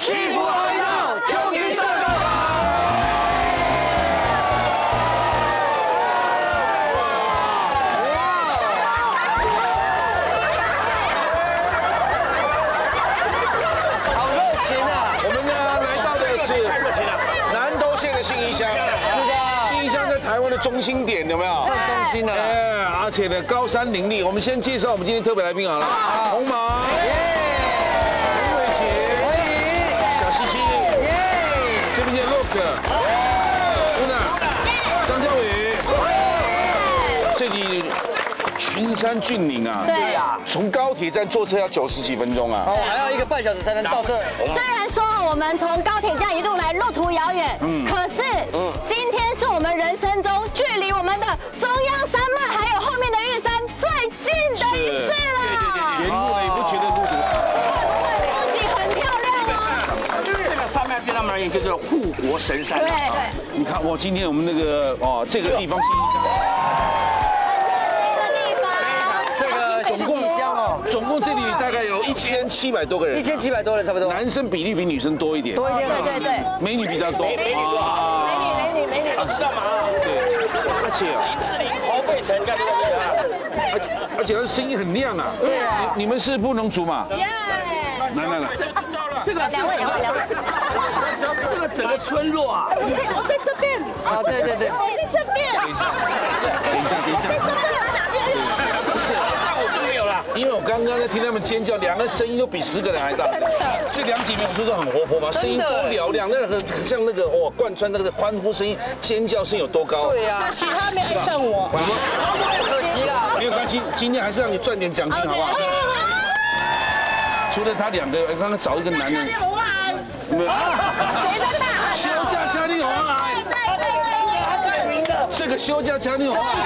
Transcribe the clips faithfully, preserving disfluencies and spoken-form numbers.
幸福好运动，终于上路了！好热情啊！我们呢来到的是南投县的信义乡，是的，信义乡在台湾的中心点，有没有？正中心的，哎，而且呢高山林立。我们先介绍我们今天特别来宾好了，红毛。 乌娜、张教宇，这里群山峻岭啊， 对呀，从高铁站坐车要九十几分钟啊， 哦，还要一个半小时才能到这。 虽然说我们从高铁站一路来路途遥远，嗯，可是，嗯，今天是我们人生中距离我们的中央山脉还有后面的玉山最近的一次了。 沿路呢也不觉得孤独。 山脉对他们而言就是护国神山。 对对， 你看，我今天我们那个哦，这个地方信义乡， 新的地方， 这个总共乡哦， 总共这里大概有一千七百多个人， 一千七百多人差不多。 男生比例比女生多一点， 多一点。 对对对， 美女比较多， 美女多好， 美女美女美女， 你知道吗？ 对，而且林志玲、侯佩岑，看这个这个， 而且而且它声音很亮啊。 对啊， 你们是布农族嘛？来来来， 这个两位两位两位， 这个整个村落啊， 我在这边， 啊，对对对， 我在这边， 等一下，等一下，等一下，不是， 下午就没有了。 因为我刚刚在听他们尖叫，两个声音都比十个人还大。这两姐妹不是都很活泼吗？声音多嘹亮，那个很像那个哇，贯穿那个欢呼声音、尖叫声有多高？ 对呀， 其他没有像我， 可惜啦。 没有关系，今天还是让你赚点奖金，好不好？除了他两个，刚刚找一个男人，没有， 谁的大？ 休假嘉玲红海，这个休假嘉玲红海。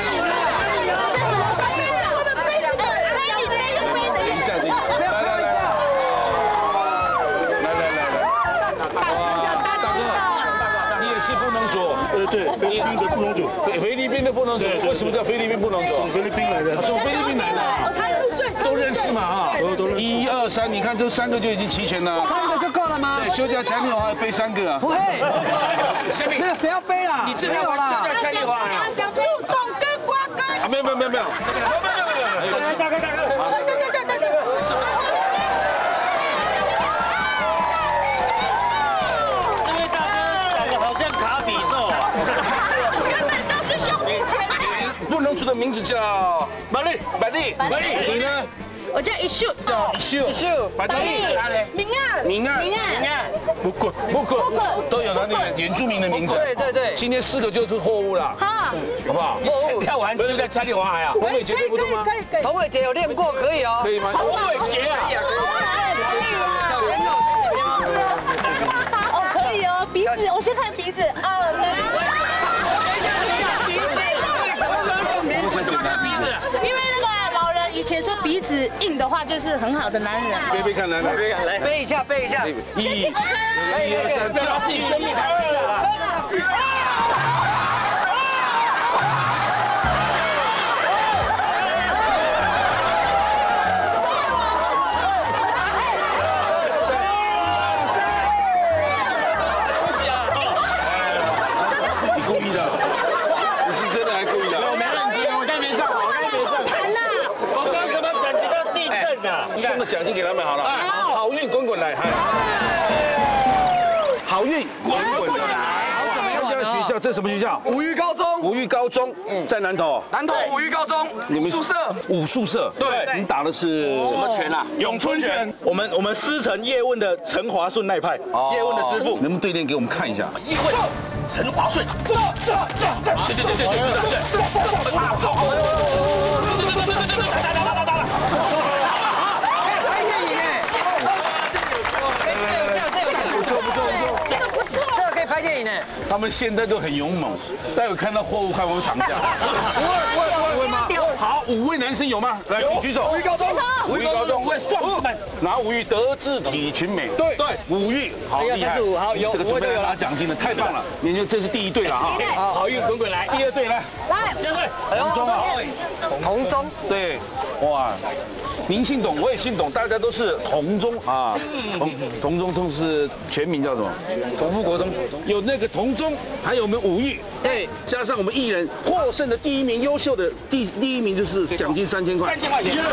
等一下，等一下，来来来，来来来来，哇，大哥，你也是布农族？ 呃，对，菲律宾的布农族， 菲菲律宾的布农族，为什么叫菲律宾布农族？ 菲律宾来的， 从菲律宾来的，都认识嘛啊？ 都认识。 一二三，你看这三个就已经齐全了。 三个就够了吗？ 对，休假嘉玲红海背三个啊。 不会，没有谁要背啦？ 你这边玩休假嘉年华呀？ 想不懂跟瓜哥， 啊，没有没有没有没有，没有， 大哥大哥，这位大哥长得好像卡比兽啊。 根本都是兄弟姐妹。 布农族的名字叫马丽，马丽，马丽，你呢？ 我叫一秀， 一秀， 一秀， 马丽， 明暗， 明啊， 明暗， 不滚，不滚，都有他那个原住民的名字。 对对对， 今天四个就是货物了， 好， 好不好？ 跳完就在嘉年华呀？ 洪伟杰对不对吗？ 可以， 童伟杰有练过，可以哦。 可以吗？ 洪伟杰啊， 哦，可以哦，鼻子，我先看鼻子，哦，因为那个老人以前说鼻子硬的话就是很好的男人。 背背看，来来背看，来背一下，背一下。 一，一二三， 不要把自己生命太二了。 你故意的，你是真的还故意的？ 我没认真，我刚没上，我刚没上。我刚怎么感觉到地震呢？ 送个奖金给他们好了，好运滚滚来，好运滚滚来。这家学校，这是什么学校？ 五育高中， 五育高中，在南投。 南投五育高中， 你们宿舍武术社， 对你打的是什么拳啊？ 咏春拳， 我们我们师承叶问的陈华顺那一派，叶问的师傅， 能不能对练给我们看一下？ 议会陈华顺，对对对对对对拍电影呢， 他们现在都很勇猛，待会看到货物快不会躺下？ 不会不会不会吗？ 好，五位男生有吗？来，请举手。 举手。 五育高中，五位壮士们，拿五育德智体群美。对对，五育好厉害。好，有这个准备要拿奖金的，太棒了！你就这是第一队了哈。 好运滚滚来。 第二队来， 来， 第二队， 童中啊， 红中， 对，哇，您姓董，我也姓董，大家都是童中啊。童童中中是全名叫什么？同福国中。有那个童中，还有我们五育，对，加上我们艺人获胜的第一名，优秀的第第一名就是奖金三千块。 三千块钱。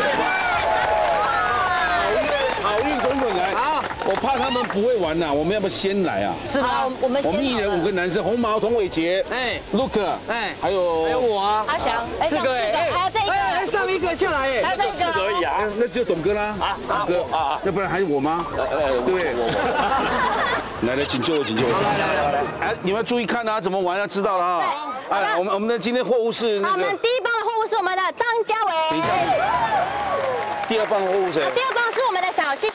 好运滚滚来！啊，我怕他们不会玩呐，我们要不先来啊？ 是吗？我们我们艺人五个男生，红毛、童伟杰，哎 ，Look， 哎，还有还有我啊， 阿翔， 四个哎， 还有这一个， 哎，上一个下来哎， 还有这一个可以啊。 那只有董哥啦，啊，董哥啊，要不然还有我吗？对不对？来来，请救我，请救我！来来来，哎，你们要注意看啊，怎么玩要知道了啊！哎，我们我们的今天货物是那个， 我们第一棒的货物是我们的张家伟。 等一下，第二棒的货物谁？ 第二棒是我们的小西西。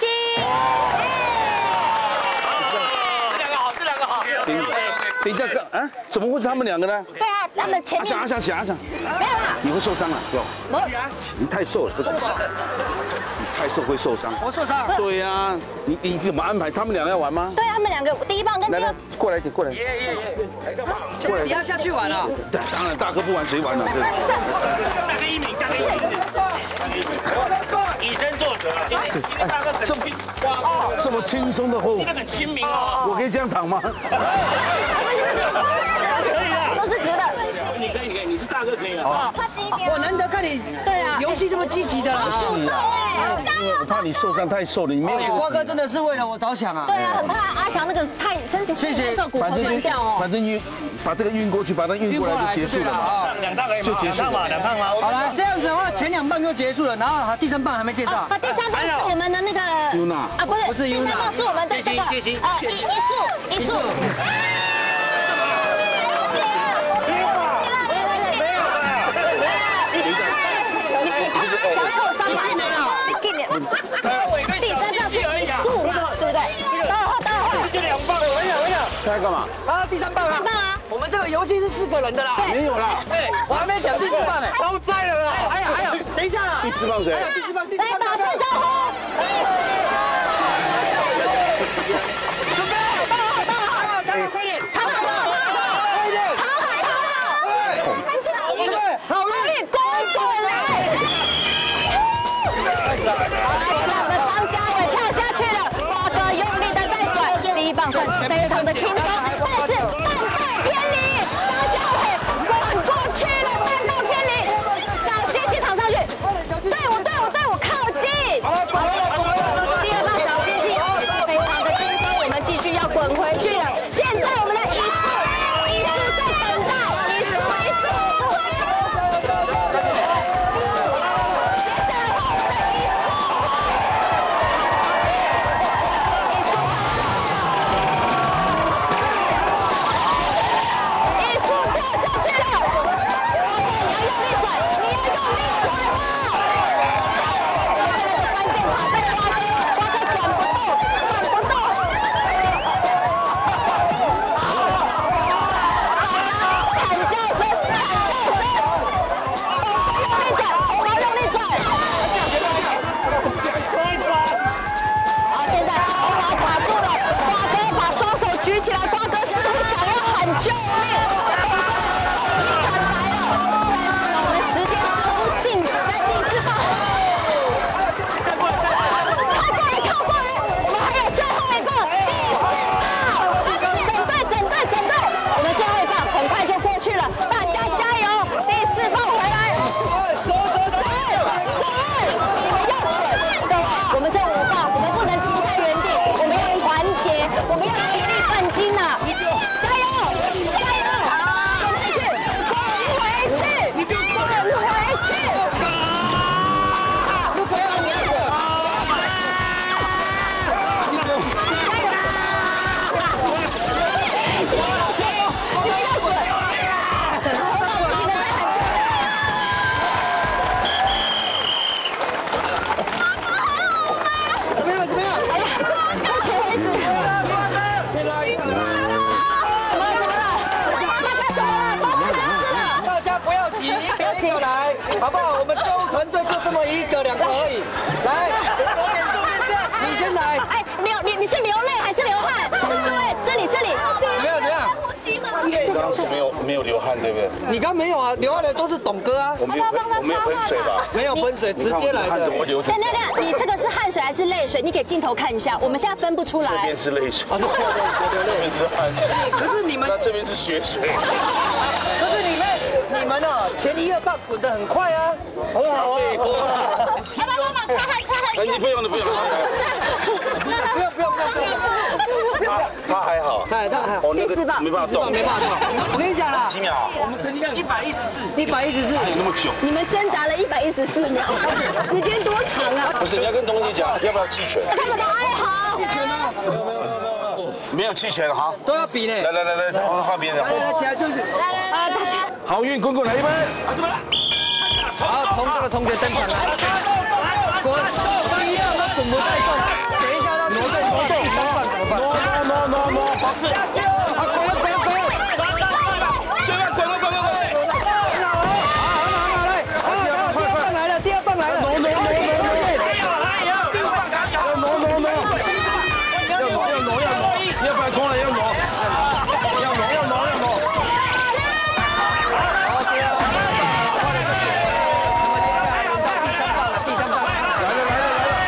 这两个好，这两个好。 等等一下，看啊，怎么会是他们两个呢？ 对啊，他们前面阿翔阿翔起来阿翔， 没有啦， 你会受伤了，有。你太瘦了，不是。你太瘦会受伤。 我受伤。 对呀，你你怎么安排？他们两个要玩吗？ 对他们两个第一棒跟第二来来，过来一点，过来。 过来，你要下去玩了。 对，当然大哥不玩谁玩呢？对。 大概一名，大概一名。以身作则。大哥这么这么轻松的货物， 这个很亲民哦。 我可以这样躺吗？ 不行不行， 可以啊， 都是直的。 你可以，你可以，你是大哥可以了。 他第一边。 我难得看你对啊， 游戏这么积极的啦。 是啊，我怕你受伤太瘦了，你没有。 瓜哥真的是为了我着想啊。 对啊，很怕阿翔那个太身体太瘦，骨头断掉哦。 反正运把这个运过去，把它运过来就结束了嘛。 两趟可以吗？ 就结束嘛，两趟吗？ 好了，这样子的话，前两棒就结束了，然后第三棒还没介绍。 啊，第三棒是我们的那个 Yuna 啊，不是， 不是 Yuna 第三棒是我们的这个呃一一素一素。第三棒是一素嘛，对不对？待会儿待会儿， 就两棒，我想我想。 他在干嘛？ 啊，第三棒啊！ 棒啊！ 我们这个游戏是四个人的啦。 没有啦， 哎，我还没讲第四棒呢。 都在了啦。 还有还有，等一下啦。 第四棒谁？ 第四棒，第四来棒。 打声招呼。准备好，到好，到好， 赶快快点， 好好好好， 快点， 好好好。 对，好好运滚滚来！好来，我们的张家伟跳下去了，瓜哥用力的在转，第一棒算是非常的轻松，但是半道偏离，张家伟滚过去了，半道偏离，小西西躺上去，对我对我对我好不好？我们队伍团队就这么一个两个而已。来，你先来。 哎，流你你是流泪还是流汗？对，这里这里。 怎么样？怎么样？ 刚刚是没有没有流汗，对不对？ 你刚没有啊，流汗的都是董哥啊。 我没有喷，我没有喷水吧？ 没有喷水，直接来的。 怎么流成？ 等等等，你这个是汗水还是泪水？你给镜头看一下，我们现在分不出来。 这边是泪水， 啊，对对对这边是汗水， 可是你们， 那这边是血水。 可是你们，你们哦，前一二棒滚得很快啊，好不好啊？ 要不要帮忙擦汗擦汗？ 哎，你不用了，不用了。 不要不要不要不要！ 他他还好， 哎，他还好。 哦，那个没办法动， 没办法动。我跟你讲啦， 几秒？ 我们成绩量一百一十四，一百一十四， 有那么久？ 你们挣扎了一百一十四秒，时间多长啊？ 不是，你要跟东西讲，要不要弃权？ 他们都哀嚎。 没有弃权，好， 都要比呢。 来来来来，换换别人。 来来，起来就是。 来来来，大家。 好运滚滚来一杯。 好，同桌的同学登场来。滚！第一棒滚不带动，等一下他挪动挪动，第三棒怎么办？ 挪挪挪挪挪， 下去。 啊，滚了滚了滚了！ 最慢滚了滚了滚了。 好，很好很好来，快快快来了，第二棒来了。挪挪挪挪挪。 要挪挪挪。要挪要挪要挪，要摆空了要挪。要挪要挪要挪。 好，第二。第三棒了，第三棒。来了来了来了。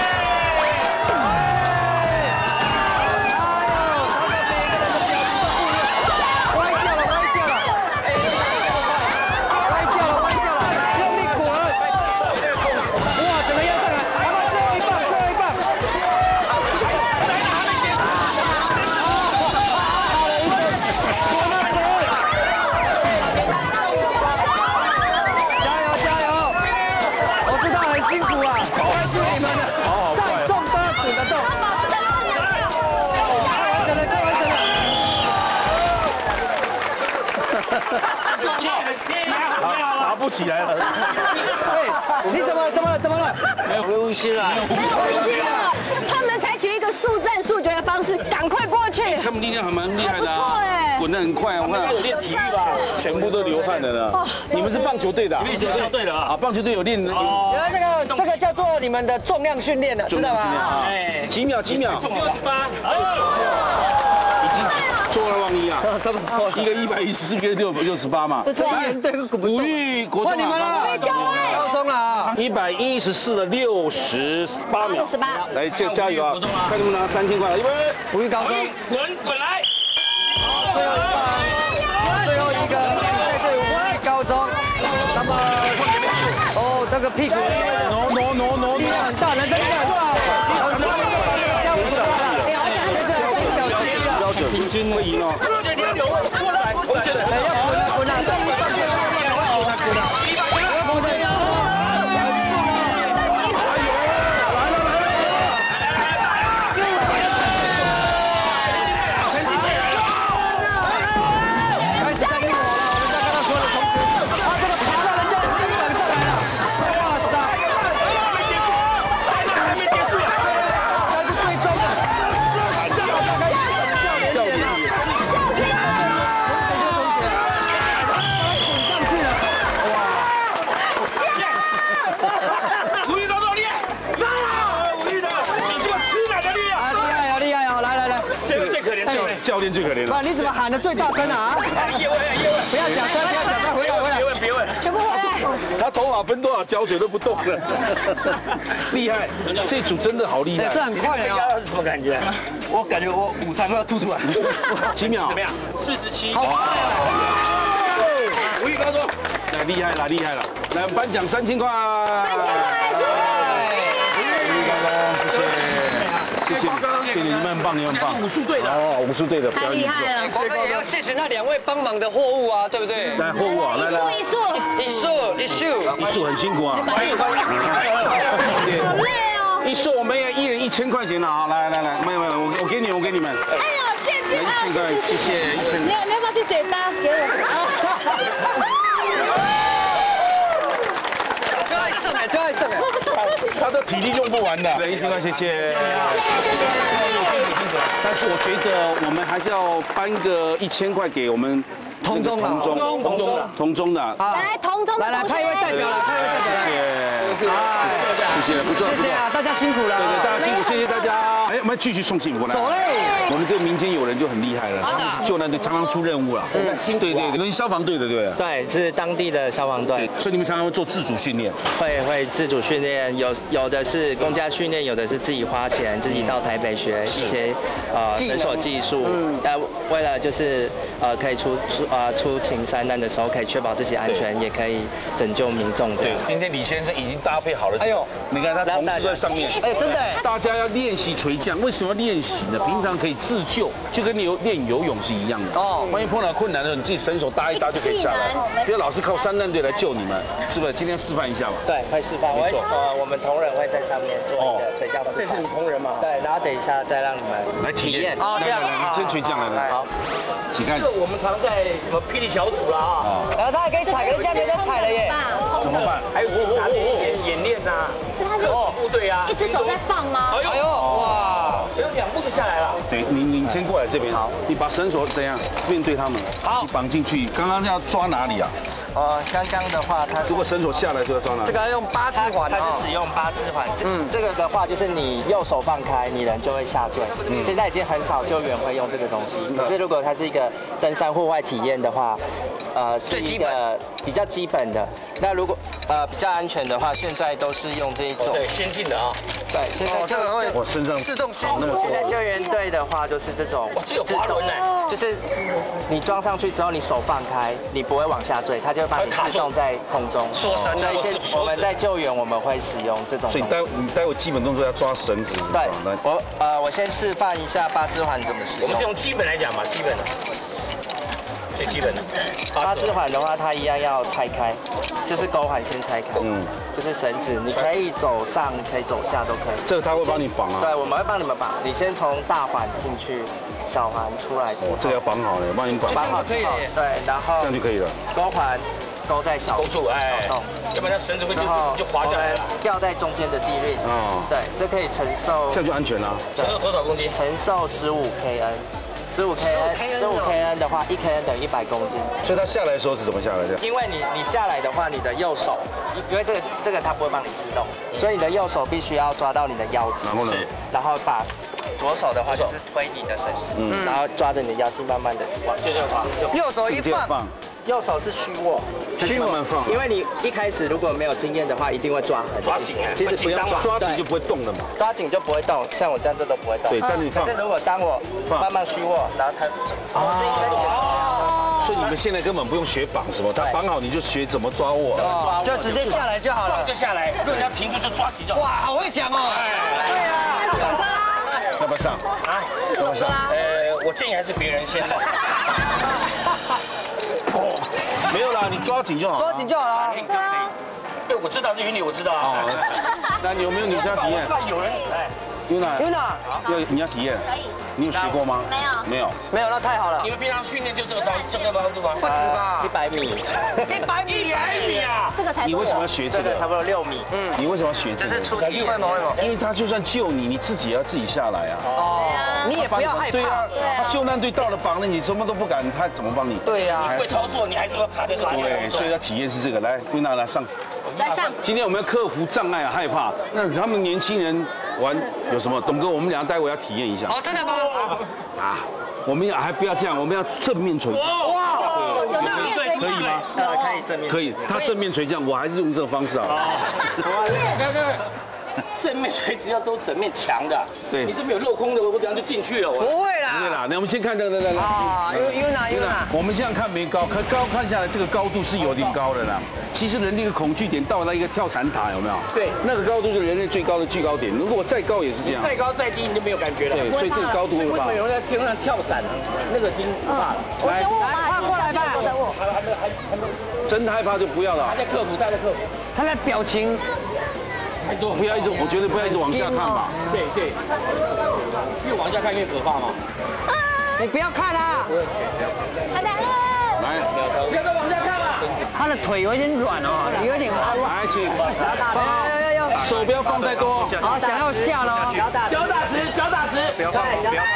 歪掉了歪掉了，歪掉了歪掉了，用力滚！哇，整个要上来，好吧，最后一棒最后一棒。加油加油！我知道很辛苦啊，但是你们再重都要滚得动。完成了，快完成了！ 拿不起来了。 哎，你怎么怎么了怎么了？ 没有呼吸了。 他们采取一个速战速决的方式，赶快过去。 他们力量还蛮厉害的不错哎， 滚得很快啊！我看有练体育吧？ 全部都流汗了呢。你们是棒球队的啊？ 练球队的啊。 啊，棒球队有练的。 原来这个这个叫做你们的重量训练的，知道吗？ 哎， 几秒几秒？ 六十八。 已经做了万一啊！一个一百一十，一个六六十八嘛。 不错。 对，滚不动。 五育国中换你们了，高中了啊！ 一百一十四的六十八秒。 六十八。 来，加加油啊！看能不能拿三千块，预备， 五育高中， 滚滚来。 最后一棒，最后一个比赛队伍五育高中，那么哦，这个屁股挪挪挪挪力量很大，男生力量很大，很大，加五十了， 标准平均会赢哦。 哎，要滚了滚了，对一棒对一棒，滚了滚了，滚了。 教练最可怜了。 你怎么喊的最大声啊？ 叶问，叶问， 不要假声，不要假声，回来回来。 别问，别问， 全部回来。 他头发分多少胶水都不动了，厉害！这组真的好厉害。 这很快压到是什么感觉？ 我感觉我午餐快要吐出来。 几秒？ 怎么样？四十七。 好快五育高中， 来厉害了，厉害了！来颁奖三千块。 三千块是。 谢谢，谢谢你们很棒，你们很棒。 武术队的哦，武术队的， 太厉害了。 国哥也要谢谢那两位帮忙的货物啊，对不对？ 来货物啊，来来， 一束一束一束， 一束很辛苦啊。 好累哦。 一束我们也一人一千块钱了啊！来来来，没有没有，我我给你，我给你们。 哎呦，现金一千块，谢谢一千。 你有你要不要去解答给我？ 再一次剩哎，就爱剩哎， 他的体力用不完的。对，一千块，谢谢。但是我觉得我们还是要颁个一千块给我们同中同中同中的同中的。 来，同中的来来， 同学派一位代表来，派一位代表来。 谢谢，谢谢，不错， 谢谢啊，大家辛苦了。 对对，大家辛苦，谢谢大家。哎，我们继续送幸福来。 走嘞。 我们这个民间友人就很厉害了，救难队常常出任务了。对对对，你们消防队的对。 对，是当地的消防队， 所以你们常常会做自主训练。 会会自主训练，有有的是公家训练，有的是自己花钱，自己到台北学一些呃绳索技术。呃，为了就是呃可以出出呃出勤山难的时候，可以确保自己安全，也可以拯救民众这样。 今天李先生已经搭配好了。哎呦，你看他同事在上面。 哎，真的。 大家要练习垂降，为什么练习呢？平常可以自救，就跟你游练游泳是一样的。哦，万一碰到困难的时候，你自己伸手搭一搭就可以下来。因为老是靠山难队来救你们，是不是？今天示范一下吧。 对，会示范。我会呃，我们同仁会在上面做一个垂降示范。 这是你同仁吗？ 对，然后等一下再让你们来体验。 哦，这样。 你先垂降来了。好，请看。 这我们常在什么霹雳小组啦啊， 然后他还可以踩，可是现在没得踩了耶。 怎么办？ 还有警察的演演练呐， 是他是部队啊， 一只手在放吗？ 哎呦哇，有两步就下来了。 对，你你先过来这边。好，你把绳索怎样面对他们？好，绑进去。刚刚要抓哪里啊？ 哦，刚刚的话，它如果绳索下来就要抓哪里？ 这个要用八字环，它是使用八字环。嗯，这个的话就是你右手放开，你人就会下坠。嗯，现在已经很少救援会用这个东西。可是如果它是一个登山户外体验的话，呃，是一个比较基本的。那如果呃比较安全的话，现在都是用这一种对先进的啊。 对，现在这个会我身上自动那个现在救援队的话就是这种， 哇，这有滑轮哎， 就是你装上去之后，你手放开，你不会往下坠，它就会把你自动在空中缩绳。 所以现我们在救援我们会使用这种。 所以待你待会基本动作要抓绳子。 对，我呃我先示范一下八字环怎么使用。 我们这种基本来讲嘛，基本的。最基本的八字环的话，它一样要拆开，就是钩环先拆开，嗯，就是绳子，你可以走上，你可以走下都可以。 这个他会帮你绑啊？ 对，我们会帮你们绑。你先从大环进去，小环出来。 哦，这个要绑好了，帮你绑。 绑好可以了。对，然后这样就可以了。 钩环勾在小勾住，哎，要不然绳子会就就滑下来了。 吊在中间的地面。哦，对，这可以承受。 这样就安全了。 承受多少公斤？ 承受十五 K N。十五 K N， 十五 K N 的话，一 K N 等于一百公斤。 所以它下来的时候是怎么下来的？ 因为你你下来的话，你的右手，因为这个这个它不会帮你自动，所以你的右手必须要抓到你的腰肌， 然后呢， 然后把左手的话就是推你的绳子，嗯，然后抓着你的腰肌慢慢的往就这样放，右手一放。右手是虚握， 虚握慢放， 因为你一开始如果没有经验的话，一定会抓很抓紧哎， 其实不用抓， 抓紧就不会动了嘛， 抓紧就不会动，像我这样子都不会动。 对，但是你放。 可是如果当我慢慢虚握，然后它我自己身体哦， 所以你们现在根本不用学绑什么，它绑好你就学怎么抓握， 就直接下来就好了， 就下来，如果你要停住就抓紧就好。 哇，好会讲哦。 对啊， 要不要上啊？要不要上？ 呃，我建议还是别人先的。 没有啦，你抓紧就好， 抓紧就好了， 抓紧就可以。对，我知道这原理，我知道啊。 那你有没有女生体验？ 有人哎。 Yuna Yuna， 要你要体验？可以。你有学过吗？ 没有。 没有。 没有，那太好了。 你们平常训练就这个高这个高度吗？ 不止吧？ 一百米。 一百米， 一百米啊！ 这个才。 你为什么要学这个？ 差不多六米。 嗯。你为什么要学这个？ 这是初级。为什么？为什么？ 因为他就算救你，你自己也要自己下来啊。 哦。你也不要害怕。 对啊。他救难队到了绑了，你什么都不敢，他怎么帮你？ 对呀。 你会操作，你还是要卡在抓。 对，所以要体验是这个。来，Yuna来上。 来上。 今天我们要克服障碍啊，害怕。那他们年轻人玩有什么？董哥，我们俩待会要体验一下。 哦，真的吗？ 啊，我们还不要这样，我们要正面垂降。 哇，有正面垂降。 可以吗？ 呃，可以正面。 可以，他正面垂降，我还是用这个方式啊。 对对。正面垂直要都整面墙的， 对， 你是没有镂空的，我这样就进去了。 不会啦， 不会啦。那我们先看这个，这个啊，Yuna Yuna， 我们这样看没高，可高看下来，这个高度是有点高的啦。其实人类的恐惧点到了一个跳伞塔，有没有？ 对， 那个高度是人类最高的最高点。如果再高也是这样， 再高再低你就没有感觉了。 对，所以这个高度会怕。 为什么有人在天上跳伞呢？那个已经不怕了。 我先问吧，你小心我的我。 还还没还还没。 真的害怕就不要了。 还在克服，还在克服。 他的表情。 不要一直，我觉得不要一直往下看吧。 对对，越往下看越可怕嘛。 你不要看啦。 好难了。 来， 不要再往下看了。 他的腿有点软哦，有点弯。 来，请要要要， 手不要放太多。 好，想要下了， 脚打直，脚打直。 不要放，不要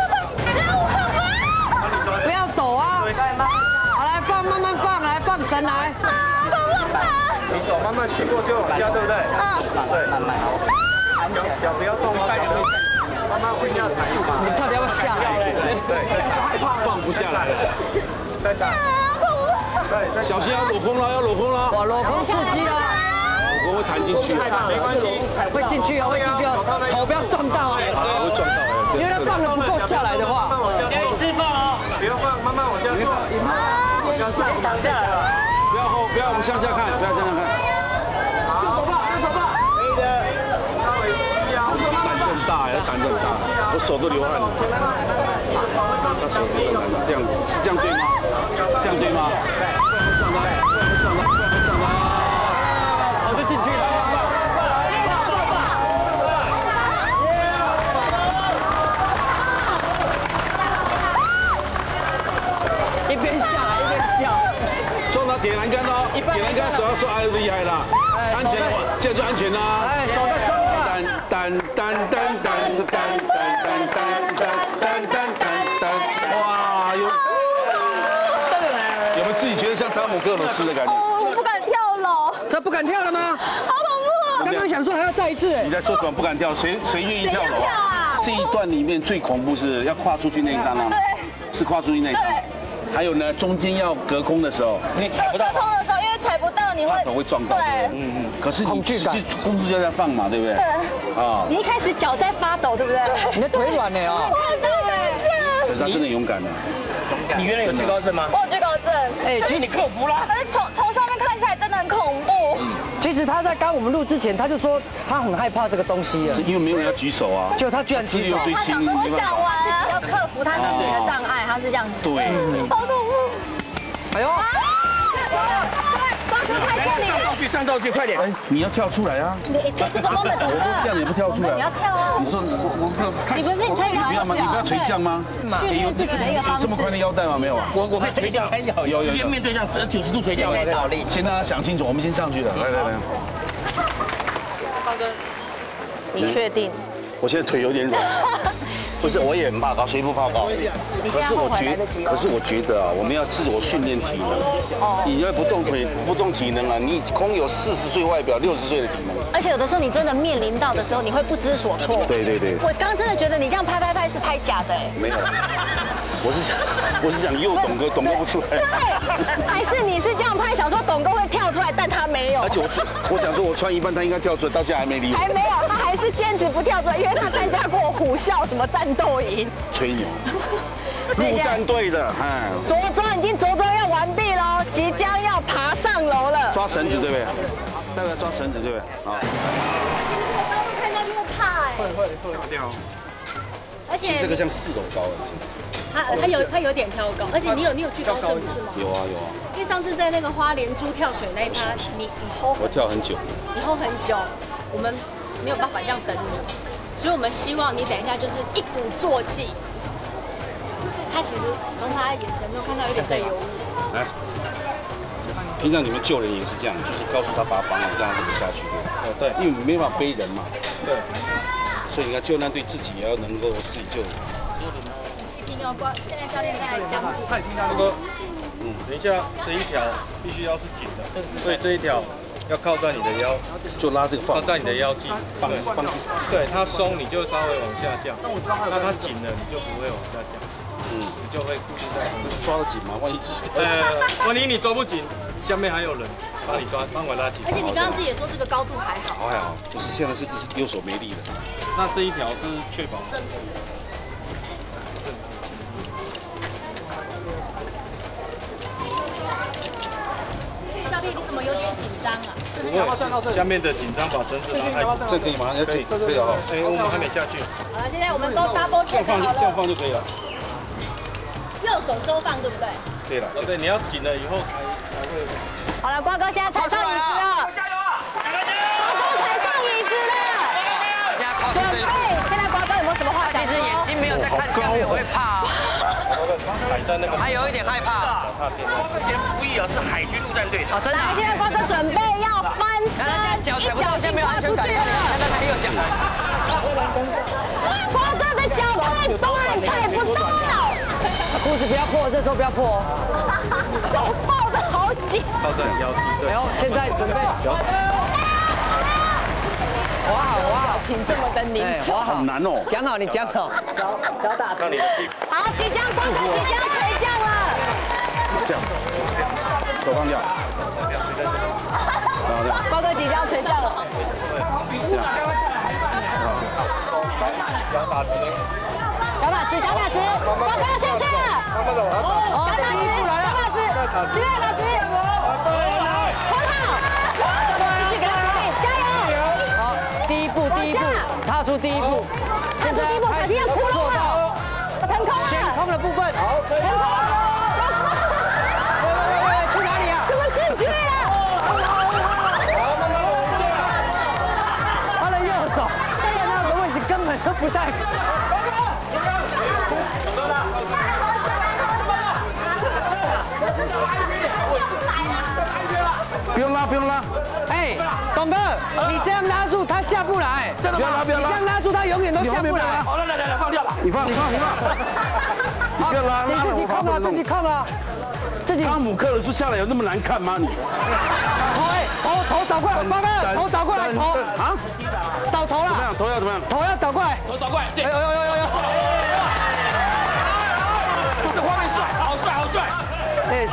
放。 不要抖啊！好，来放，慢慢放，来放绳来。 你手慢慢chuyển过就往下，对不对？嗯。对，慢慢。脚脚不要动哦，慢慢会要踩住嘛。 你到底要不要下来？ 对， 放不下来了。 再踩。 小心要镂空了，要镂空了。 哇，镂空刺激了， 镂空会弹进去。 没关系， 会进去哦，会进去哦，头不要撞到哦。 会撞到。 因为它放的不够下来的话， 要一次放哦， 不要放，慢慢往下做。往下做， 挡下来了。 不要后，不要我们向下看，不要向下看。 手吧，用手吧。可以的。 稍微低腰。 胆子很大呀，胆子很大，我手都流汗了。他手都流汗了，这样是这样对吗？这样对吗？上来，上来，上来，好就进去了。 一边下来一边跳。 撞到铁栏杆喽，铁栏杆手要说哎厉害啦，安全了，这样就安全啦。 哎，手在双下。 单单单单单单单单单单单单，哇，有有没有自己觉得像汤姆克鲁斯的感觉？ 哦，我不敢跳楼， 这不敢跳了吗？ 好恐怖！ 刚刚想说还要再一次哎你。在说什么？不敢跳？谁谁愿意跳楼谁要跳啊？ 这一段里面最恐怖是要跨出去那一趟啊， 对， 是跨出去那一趟。还有呢，中间要隔空的时候， 你踩不到隔。空的时候，因为踩不到，你会头会撞到。 对， 嗯嗯。可是你恐惧感实际空出就在放嘛，对不对？ 对。 啊。 你一开始脚在发抖，对不对？ 你的腿软了哦。 哇，真的这样。 可是他真的勇敢的。 你原来有惧高症吗？ 我有惧高症， 哎，其实你克服啦。 可是从从上面看下来真的很恐怖。 其实他在刚我们录之前，他就说他很害怕这个东西了是，因为没有人要举手啊。 结果他居然举手。 他想说我想玩啊，要克服他心理的障碍，他是这样想。 对。 好恐怖。 哎呦， 光哥快这里了！ 道具上道具，快点！ 你要跳出来啊！ 你就这个 moment， 我都这样，你不跳出来？ 你要跳啊！ 你说我我你不是你参与不要吗？你不要垂降吗？ 训练自己的一个方式。 这么宽的腰带吗？没有啊。 我我可以垂降， 有有有。 直接面对这样九十度垂降，倒立。 先让他想清楚，我们先上去了。来来来。 高哥，你确定？ 我现在腿有点软。不是，我也很怕高，谁不怕高？ 你现在后悔来得及哦。 可是我觉得啊，我们要自我训练体能。哦。你要不动腿、不动体能啊，你空有四十岁外表，六十岁的体能。 而且有的时候你真的面临到的时候，你会不知所措。 对对对。 我刚刚真的觉得你这样拍拍拍是拍假的哎。 没有。我是想，我是想诱董哥，董哥不出来。 对。还是你是这样拍，想说董哥会跳出来，但他没有。 而且我我想说，我穿一半他应该跳出来，到现在还没理我。 还没有，他还是坚持不跳出来，因为他参加过虎啸什么战斗营。 吹牛，陆战队的，哎， 着装已经着装要完毕喽，即将要爬上楼了。 抓绳子对不对？待会抓绳子对不对？啊。 其实这个高度看下去会怕哎。 会会会掉。 而且其实这个像四楼高了。 他他有他有点挑高，而且你有你有惧高症不是吗？ 有啊有啊。 因为上次在那个花莲猪跳水那一趴，你你 hold 我跳很久， 你 hold 很久，我们没有办法这样等你，所以我们希望你等一下就是一鼓作气。他其实从他的眼神中看到有点在犹豫。 来，平常你们救人也是这样，就是告诉他把他绑好，让他怎么下去，对对，因为你没办法背人嘛。对。所以你要救难队自己也要能够自己救人。 仔细听哦，光现在教练在讲解。 这个，嗯，等一下这一条必须要是紧的，所以这一条要靠在你的腰， 就拉这个放， 靠在你的腰际， 放放进。 对，它松你就稍微往下降，那它紧了你就不会往下降，嗯，你就会固定在。 抓得紧吗？万一呃，万一你抓不紧，下面还有人帮你抓，帮我拉紧。 而且你刚刚自己也说这个高度还好。 好还好，就是现在是右手没力了。 那这一条是确保绳子。 教练，你怎么有点紧张啊？ 不会，下面的紧张把绳子拉开， 这可以吗？要可以，可以了。 哎，我们还没下去。 好了，现在我们都 double 这样 check 放就这样好了， 放就可以了。 右手收放，对不对？ 对了， 对，你要紧了以后才才会。 好了，瓜哥现在踩上椅子了， 加油啊！ 瓜哥踩上椅子了，准备。现在瓜哥有没有什么话想说？ 其实眼睛没有在看下面，我会怕啊。 摆在那个。 还有一点害怕。 今天服役哦是海军陆战队的。 哦，真的。 来，现在瓜哥准备要翻身， 脚一踩不到，现在没有安全感。看看还有脚。 瓜哥的脚太短，踩不到。 裤子不要破，这时候不要破。 脚抱得好紧。 抱得很腰肌，对。 然后现在准备。滑好，滑好， 请这么的凝重。 滑好， 难哦。 讲好，你讲好。 脚脚打让你的屁股。 好，即将瓜哥即将垂降了。 这样，手放掉。然后这样。 瓜哥即将垂降了。 这样。 脚打直。 脚打直，脚打直，瓜哥要下去了。 慢慢的往上打。 脚打直，脚打直，现在打直。很好，继续给他鼓励，加油！ 好，第一步，第一步，踏出第一步。 踏出第一步，小心要窟窿了，腾空了， 悬空的部分。好， 腾空了。 喂喂喂喂，去哪里啊？ 怎么进去了？ 他的右手，教练他的位置根本都不在。 不用拉，不用拉。 哎，董哥，你这样拉住他下不来。 真的吗？不要拉，不要拉。 你这样拉住他永远都下不来。 好了，来来来，放掉了。 你放，你放，你放。你不要拉， 你自己控啊，自己控啊。自己。 汤姆克鲁斯下来有那么难看吗？你。 头哎，头头倒过来，八哥，头倒过来，头啊，倒头了。 怎么样？头要怎么样？ 头要倒过来。 头倒过来，对。 哎呦呦呦呦呦！ 这画面帅，好帅，好帅。 哎。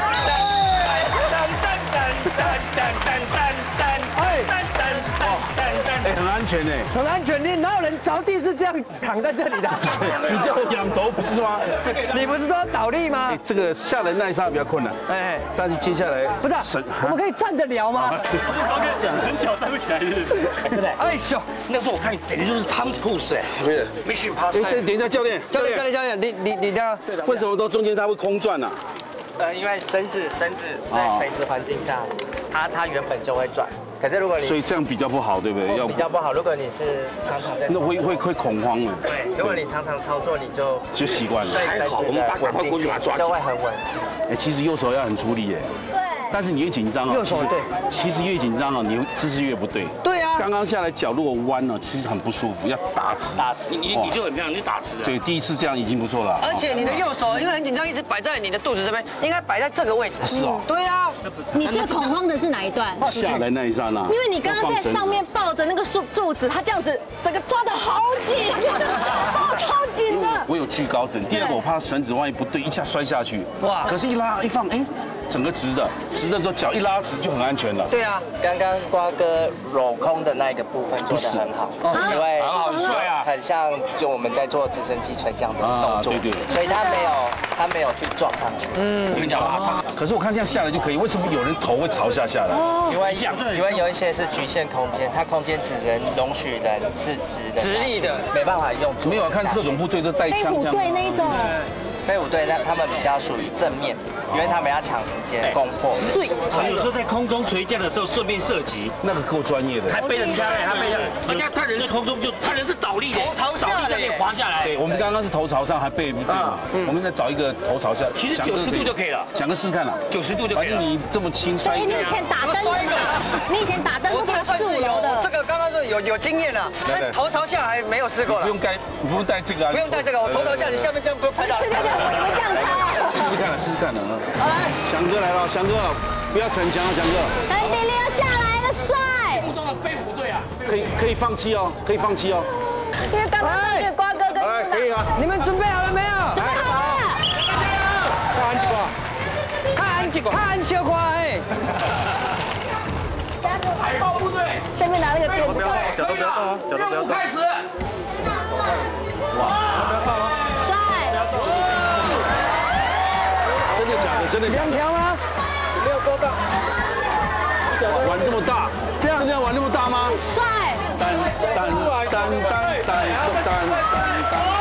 哎，很安全哎， 很安全。你哪有人着地是这样躺在这里的？ 你叫我仰头不是吗？ 你不是说倒立吗？ 哎，这个下来那一刹比较困难，哎，但是接下来不是，我们可以站着聊吗？ 我跟你讲，很脚站不起来，对不对？ 哎呦， 那时候我看你简直就是汤姆·克鲁斯哎， 不是 Mission 哎， Impossible。 等一下，教练， 教练教练教练，你你你这为什么都中间它会空转呢？ 呃，因为绳子绳子在垂直环境下，它它原本就会转。可是如果你所以这样比较不好，对不对？要比较不好。如果你是常常在那会会会恐慌了。 对，如果你常常操作，你就就习惯了。 还好，我们把赶快过去把它抓就会很稳。 哎，其实右手要很出力耶。 对。 但是你越紧张哦， 右手对， 其实越紧张哦，你姿势越不对。 对啊。 刚刚下来脚如果弯了，其实很不舒服，要打直。 打直，你你你就很漂亮，你就打直。 对，第一次这样已经不错了。 而且你的右手因为很紧张，一直摆在你的肚子这边，应该摆在这个位置。 是哦。 对啊。 你最恐慌的是哪一段？ 下来那一刹那。 因为你刚刚在上面抱着那个树柱子，它这样子整个抓得好紧，抱超紧的。 我有惧高症，第二个我怕绳子万一不对，一下摔下去。哇！可是，一拉一放，哎，整个直的，直的时候脚一拉直就很安全了。 对啊， 刚刚瓜哥镂空的那一个部分做得很好，因为很好帅啊， 很像就我们在做直升机垂降的动作， 对对， 所以他没有他没有去撞上去。 嗯，我跟你讲啊， 可是我看这样下来就可以，为什么有人头会朝下下来？ 因为因为有一些是局限空间，它空间只能容许人是直的， 直立的， 没办法用。 没有看特种部队都带飞枪这样。 虎队那一种。 飞虎队那他们比较属于正面，因为他们要抢时间攻破。 对， 他有时候在空中垂降的时候顺便射击， 那个够专业的， 还背着枪哎，他背着，而且他人在空中就他人是倒立的， 头朝下倒立在那滑下来。 对，我们刚刚是头朝上，还背不对嘛？我们再找一个头朝下， 其实九十度就可以了， 想个试试看了， 九十度就可以了。 反正你这么轻， 所以你以前打灯，你以前打灯都爬四五楼的。 这个刚刚是有有经验了，但头朝下还没有试过了。 不用带，不用带这个啊， 不用带这个，我头朝下，你下面这样不用拍到。 对对对，你们这样拍。 试试看了，试试看了啊！翔哥来了，翔哥不要逞强啊，翔哥。 陈炳立要下来了，帅！ 空中的飞虎队啊， 可以可以放弃哦，可以放弃哦。 因为刚刚是瓜哥跟哎，可以啊。 你们准备好了没有？ 准备好了。 看安几个，看安几个，看安小夸哎。 海豹部队， 下面拿那个鞭子。 脚都不要动哦，脚都不要动。 开始。 哇！不要动哦。 帅。 真的假的？真的两条吗？ 没有够大。 玩这么大，这样真的要玩那么大吗？ 帅。 单单单单单单单。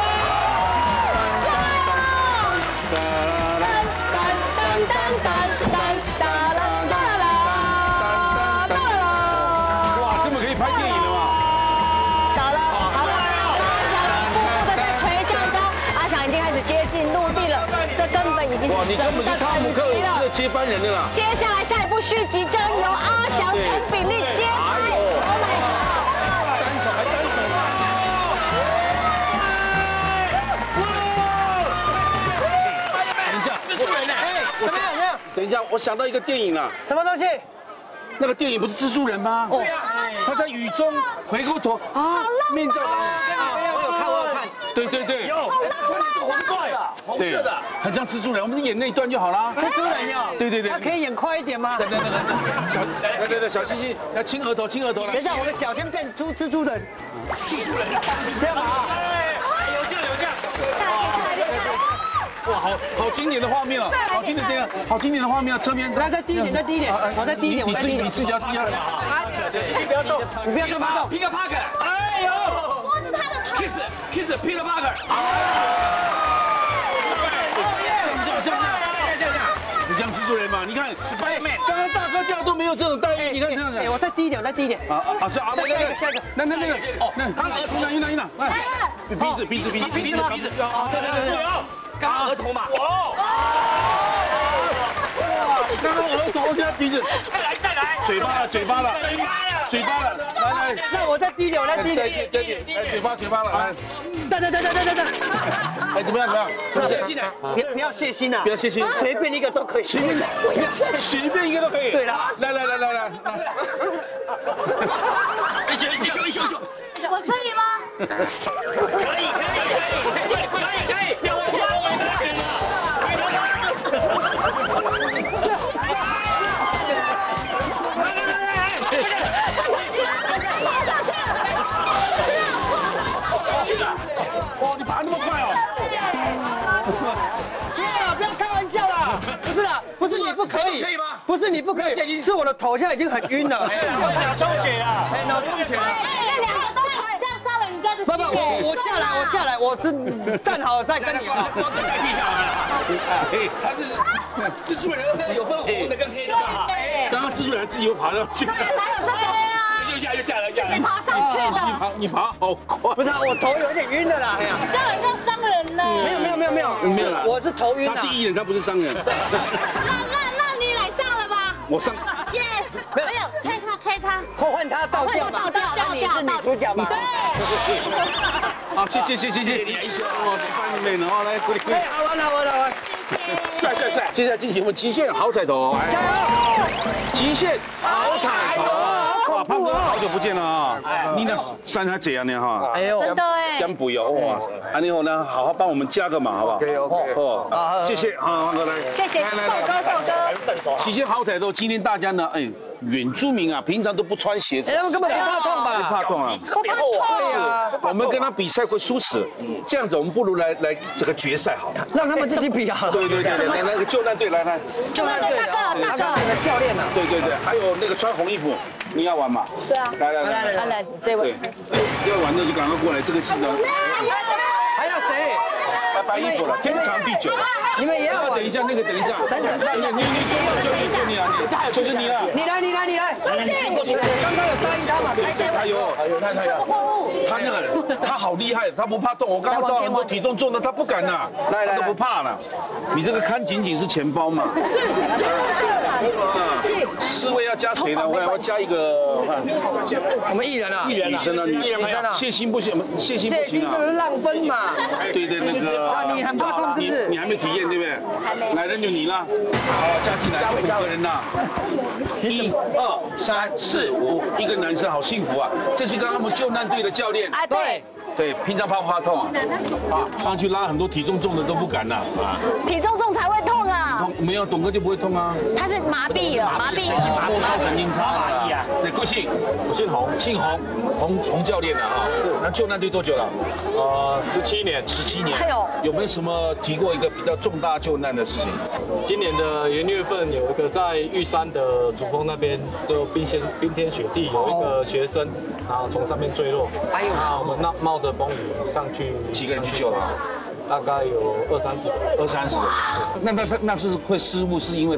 哇，这么可以拍电影了吗？ 到了，好了，阿翔步步的在垂降中，阿翔已经开始接近陆地了。 你根本是汤姆克鲁斯的接班人的啦。 接下来下一部续集将由阿翔、陈炳立接拍。Oh my god！ 单手还单手啊！等一下，蜘蛛人呢？哎，我怎么样？等一下，我想到一个电影了。 什么东西？ 那个电影不是蜘蛛人吗？哦，他在雨中回过头啊，面罩。 我有看，我有看。 对对对，有， 穿的是红色的，红色的， 很像蜘蛛人，我们演那一段就好了。 蜘蛛人哟， 对对对， 他可以演快一点吗？ 对对对对，小，对对对，小星星要亲额头，亲额头了。 等一下，我的脚先变猪蜘蛛人， 蜘蛛人， 这样吧。 有这样有这样。 哇，好好经典的画面哦，好经典的，好经典的画面啊！侧面， 来，再低一点，再低一点，我再低一点，我你自己再低一点。 你自己要低啊！ 你不要动， 你不要跟他动。 皮克帕克，哎呦， 摸着他的头。 kiss kiss 皮克帕克， 像像像像，你像蜘蛛人嘛？你看 Spiderman， 刚刚大哥调都没有这种待遇，你看这样子。 哎，我再低一点，我再低一点。 啊啊是啊， 再下一个，下一个。 那那那个哦，那他额头呢？云南云南，来，鼻子鼻子鼻子鼻子鼻子， 哦，对对对对。 刚刚额头嘛，哦， 刚刚额头加鼻子， 再来再来， 嘴巴了嘴巴了，嘴巴了，来来， 那我再低一点，我再低一再点。 再点，来嘴巴嘴巴了，来， 等等等等等等等。 哎怎么样怎么样？是不是？ 现在别不要谢欣呐， 不要谢欣， 随便一个都可以。 随便随便一个都可以。 对了， 来来来来来， 一起一起一起一起， 我可以吗？ 可以可以可以可以可以，让我先我来选哇，你爬那么快哦！ 不要开玩笑啦！不是啦，不是你不可以， 可以吗？ 不是你不可以，是我的头现在已经很晕了。 我脑充血了， 哎，脑充血了。 那两个都可以，这样杀了人家的。 不不，我我下来，我下来，我真站好再跟你啊。 光跟在地上了。哎，他这是蜘蛛人，有分红的跟黑的嘛？ 刚刚蜘蛛人自己又爬上去， 哪有这个呀？ 又下又下了，下来。 爬上去你的， 爬你爬好快。 不是啊，我头有点晕的啦。哎呀， 这样很像伤人呢。 没有没有没有没有， 没有啦我是头晕啊。 他是艺人，他不是商人。 那那那你来上了吧？ 我上。 耶，没有，黑他黑他， 换换他倒掉嘛， 倒掉倒掉你是女主角嘛？ 好，谢谢谢谢谢谢你，哦，是班妹呢，哦，来鼓励鼓励。 哎，好玩好玩好玩。 帅帅帅！接下来进行我们极限好彩头，加油！极限好彩头！哇，胖哥好久不见了啊！你那山还这样呢哈？ 哎呦， 真的哎。 干补油哇！啊，你好呢，好好帮我们加个码好不好 OK OK。 哦，谢谢，好，哥来。 谢谢寿哥寿哥。 极限好彩头，今天大家呢，哎，原住民啊，平常都不穿鞋子， 哎，他们根本不怕痛不吧？ 怕痛啊。 特别厚啊。 对啊， 我们跟他比赛会输死，这样子我们不如来来这个决赛好了。 让他们自己比啊。 对对对对，那那个救难队来来， 就那对大哥大哥那个教练呢？ 对对对，还有那个穿红衣服，你要玩吗？ 对啊， 来来来来， 来来这位对，要玩的就赶快过来，这个戏呢， 还有谁？ 白白衣服了，天长地久。 你们也要玩等一？下，那个等一下， 等等等等你你先要就就是你啊，你就是你啊， 你来你来你来。刚刚有答应他嘛？ 对，他有，他他有，他那个他好厉害，他不怕动。我刚刚照很多体重重的，他不敢呐，他都不怕了。你这个看紧紧是钱包嘛？四位要加谁呢？我要加一个， 我们艺人啊， 艺人女生啊，女女生啊， 谢欣不行，谢欣不行啊。 浪分嘛。 对对，那个啊，你很怕痛是不是？ 你还没体验对不对？还没。来的就你啦，好，加进来五个人呐，一二三四五，一个男生好幸福啊！这是刚刚我们救难队的教练。 哎对， 对，平常怕不怕痛啊？啊，上去拉很多体重重的都不敢呐啊。 体重重才会痛啊。 痛没有，董哥就不会痛啊。 他是麻痹了，麻痹神经麻木，神经差了呀。对，贵姓？我姓洪，姓洪，洪洪教练的啊。那救难队多久了？ 呃，十七年， 十七年。 哎呦， 有没有什么提过一个比较重大救难的事情？ 今年的元月份有一个在玉山的主峰那边，就冰天冰天雪地，有一个学生，然后从上面坠落，哎呦，那我们那冒着风雨上去， 几个人去救了？ 大概有二三十个， 二三十个。那那他那是会失误，是因为他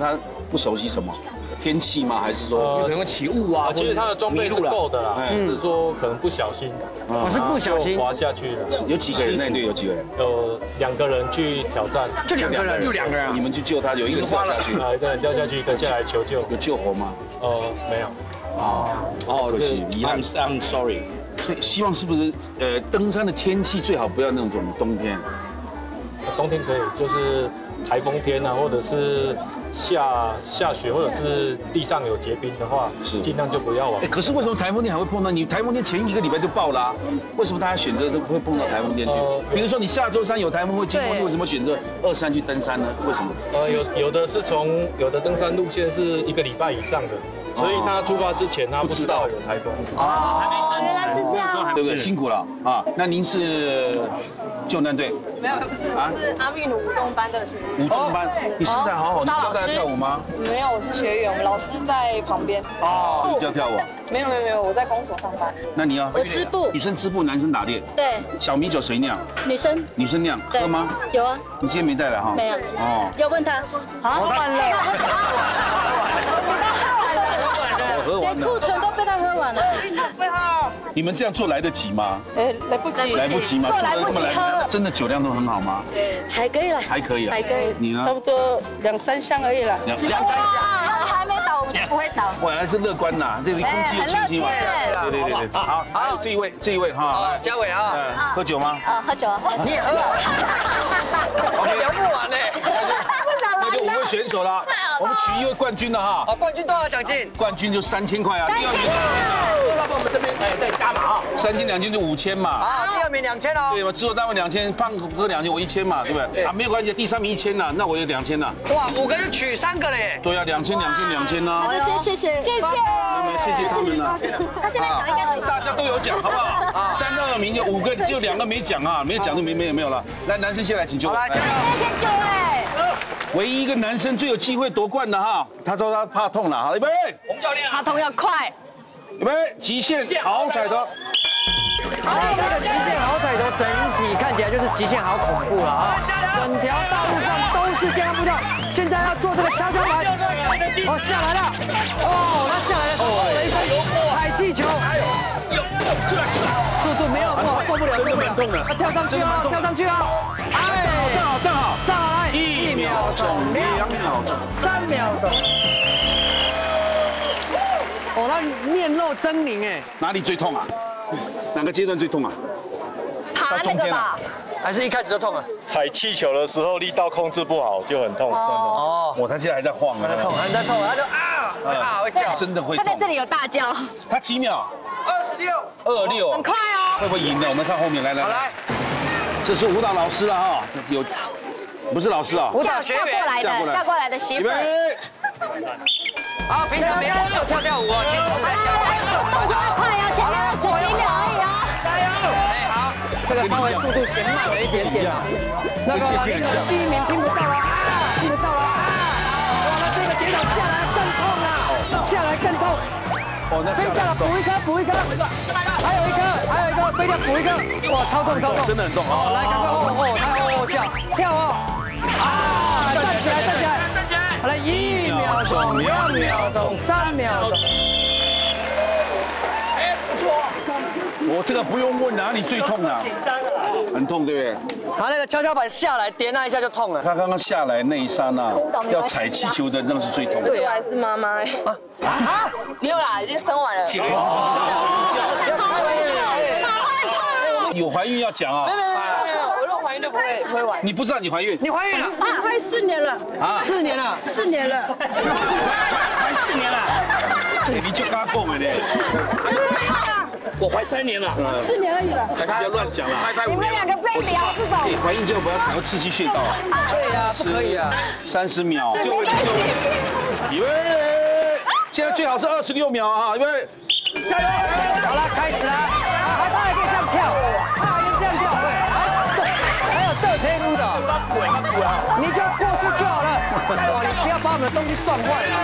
不熟悉什么？天气吗？还是说有可能会起雾啊？ 其实它的装备是够的啦，只是说可能不小心， 我是不小心滑下去了。 有几个人？那队有几个人？ 有两个人去挑战， 就两个人， 就两个人， 你们去救他，有一个人掉下去， 啊，一个人掉下去，跟下来求救， 有救活吗？ 呃，没有。 哦，哦，可惜，遗憾。 I'm I'm sorry。 所以希望是不是呃，登山的天气最好不要那种冬天。 冬天可以，就是台风天啊，或者是下下雪，或者是地上有结冰的话， 是尽量就不要往。 哎，可是为什么台风天还会碰到你？台风天前一个礼拜就爆了、啊，为什么大家选择都会碰到台风天去？ 呃比如说你下周三有台风会经过，你为什么选择二三去登山呢？为什么？ 呃，有有的是从有的登山路线是一个礼拜以上的，所以他出发之前他不知道有台风。 哦，原来是这样。 对不对？辛苦了啊！那您是救难队？ 没有，不是，我是阿密努舞动班的学员。 舞动班，你身材好好，你教大家跳舞吗？ 没有，我是学员，我们老师在旁边。 哦，你教跳舞？ 没有没有没有，我在公所上班。 那你要？ 我织布。 女生织布，男生打猎。 对。 小米酒谁酿？ 女生。 女生酿，喝吗？ 有啊。 你今天没带来哈？ 没有。 哦。 要问他。好，喝完了。 我喝完了。 连库存都被他喝完了。 你们这样做来得及吗？ 哎，来不及。 来不及吗？ 做来不及喝。 真的酒量都很好吗？ 对，还可以了。 还可以啊。 还可以。 你呢？ 差不多两三箱而已啦。 两两三箱，还没倒，我们就不会倒。 我还是乐观呐，这里空气又清新嘛。对对对对，好，还有这一位，这一位哈， 嘉伟啊， 喝酒吗？ 呃，喝酒。 你也喝啊？聊不完呢。 那就五位选手了，我们取一位冠军了哈。 好，冠军多少奖金？ 冠军就三千块啊，第二名要不我们这边哎再加码啊， 三千两千就五千嘛。 啊，第二名两千哦。 对嘛，制作单位两千，胖哥两千，我一千嘛，对不对？啊，没有关系，第三名一千呐，那我有两千呐。 哇，五个人取三个嘞。 对啊，两千两千两千呐。 那就先谢谢谢谢， 谢谢他们了。 他现在奖应该是大家都有奖，好不好？三到二名有五个，只有两个没奖啊，没有奖就没没有没有了。来，男生先来，请就。 来，加油！ 谢谢九位。 唯一一个男生最有机会夺冠的哈，他说他怕痛了，好，预备， 洪教练， 他痛要快。 预备，极限好彩头。 好，这个极限好彩头整体看起来就是极限好恐怖了啊！整条道路上都是健康步道，现在要做这个跷跷板，哦下来了，哦他下来了，随风踩气球，速度没有过，受不了，受不了，他跳上去啊，跳上去啊，哎， 站好站好站好来， 一秒钟，两秒钟， 三秒钟。哦，他面露狰狞哎， 哪里最痛啊？哪个阶段最痛啊？ 爬那个吧。 还是一开始就痛啊？ 踩气球的时候力道控制不好就很痛。 哦， 我他现在还在晃啊， 还在痛，还在痛，他就啊啊会叫， 真的会痛。 他在这里有大叫。 他几秒？ 二十六， 二六， 很快哦。 会不会赢呢？我们看后面，来来好来， 这是舞蹈老师了哈，有，不是老师啊， 舞蹈学嫁过来嫁过来的，嫁过来的媳妇。 预备。 好，平常没有跳跳舞哦，请投在下面。 动作快哦，前面二十几秒而已哦。 加油！哎，好，这个稍微速度显慢了一点点啊。那个那个第一名听不到了啊，听不到了啊！哇，那这个跌倒下来更痛啊，下来更痛。 哦，那飞下来补一颗，补一颗，还有一颗，还有一颗，飞掉补一颗。哇，超痛超痛， 真的很痛哦，来，赶快哦哦，他哦哦叫，跳哦。啊，站起来，站起来，站起来。好来，一秒钟，两秒钟，三秒钟。 哎不错， 我这个不用问哪里最痛啊，很痛对不对？ 他那个跷跷板下来，跌那一下就痛了。 他刚刚下来那一刹那，要踩气球的那是最痛的。 我还是妈妈。啊？没有啦，已经生完了。 有怀孕要讲啊？ 没有没有没有，我如果怀孕就不会不会玩。 你不知道你怀孕？ 你怀孕了？ 啊，快四年了。 啊？ 四年了， 四年了。 怀四年了， 你就刚讲的嘞。 我怀三年了， 四年而已了。 不要乱讲了。 你们两个被聊这种。 你怀孕之后不要踩到刺激穴道啊。 对呀，不可以啊。 三十秒。就会就会。预备。现在最好是二十六秒啊！预备。加油！ 好了，开始了。啊，还他还可以这样跳，他还可以这样跳，对，还有这推路的，你就过去就好了。哇，你不要把我们的东西撞坏了。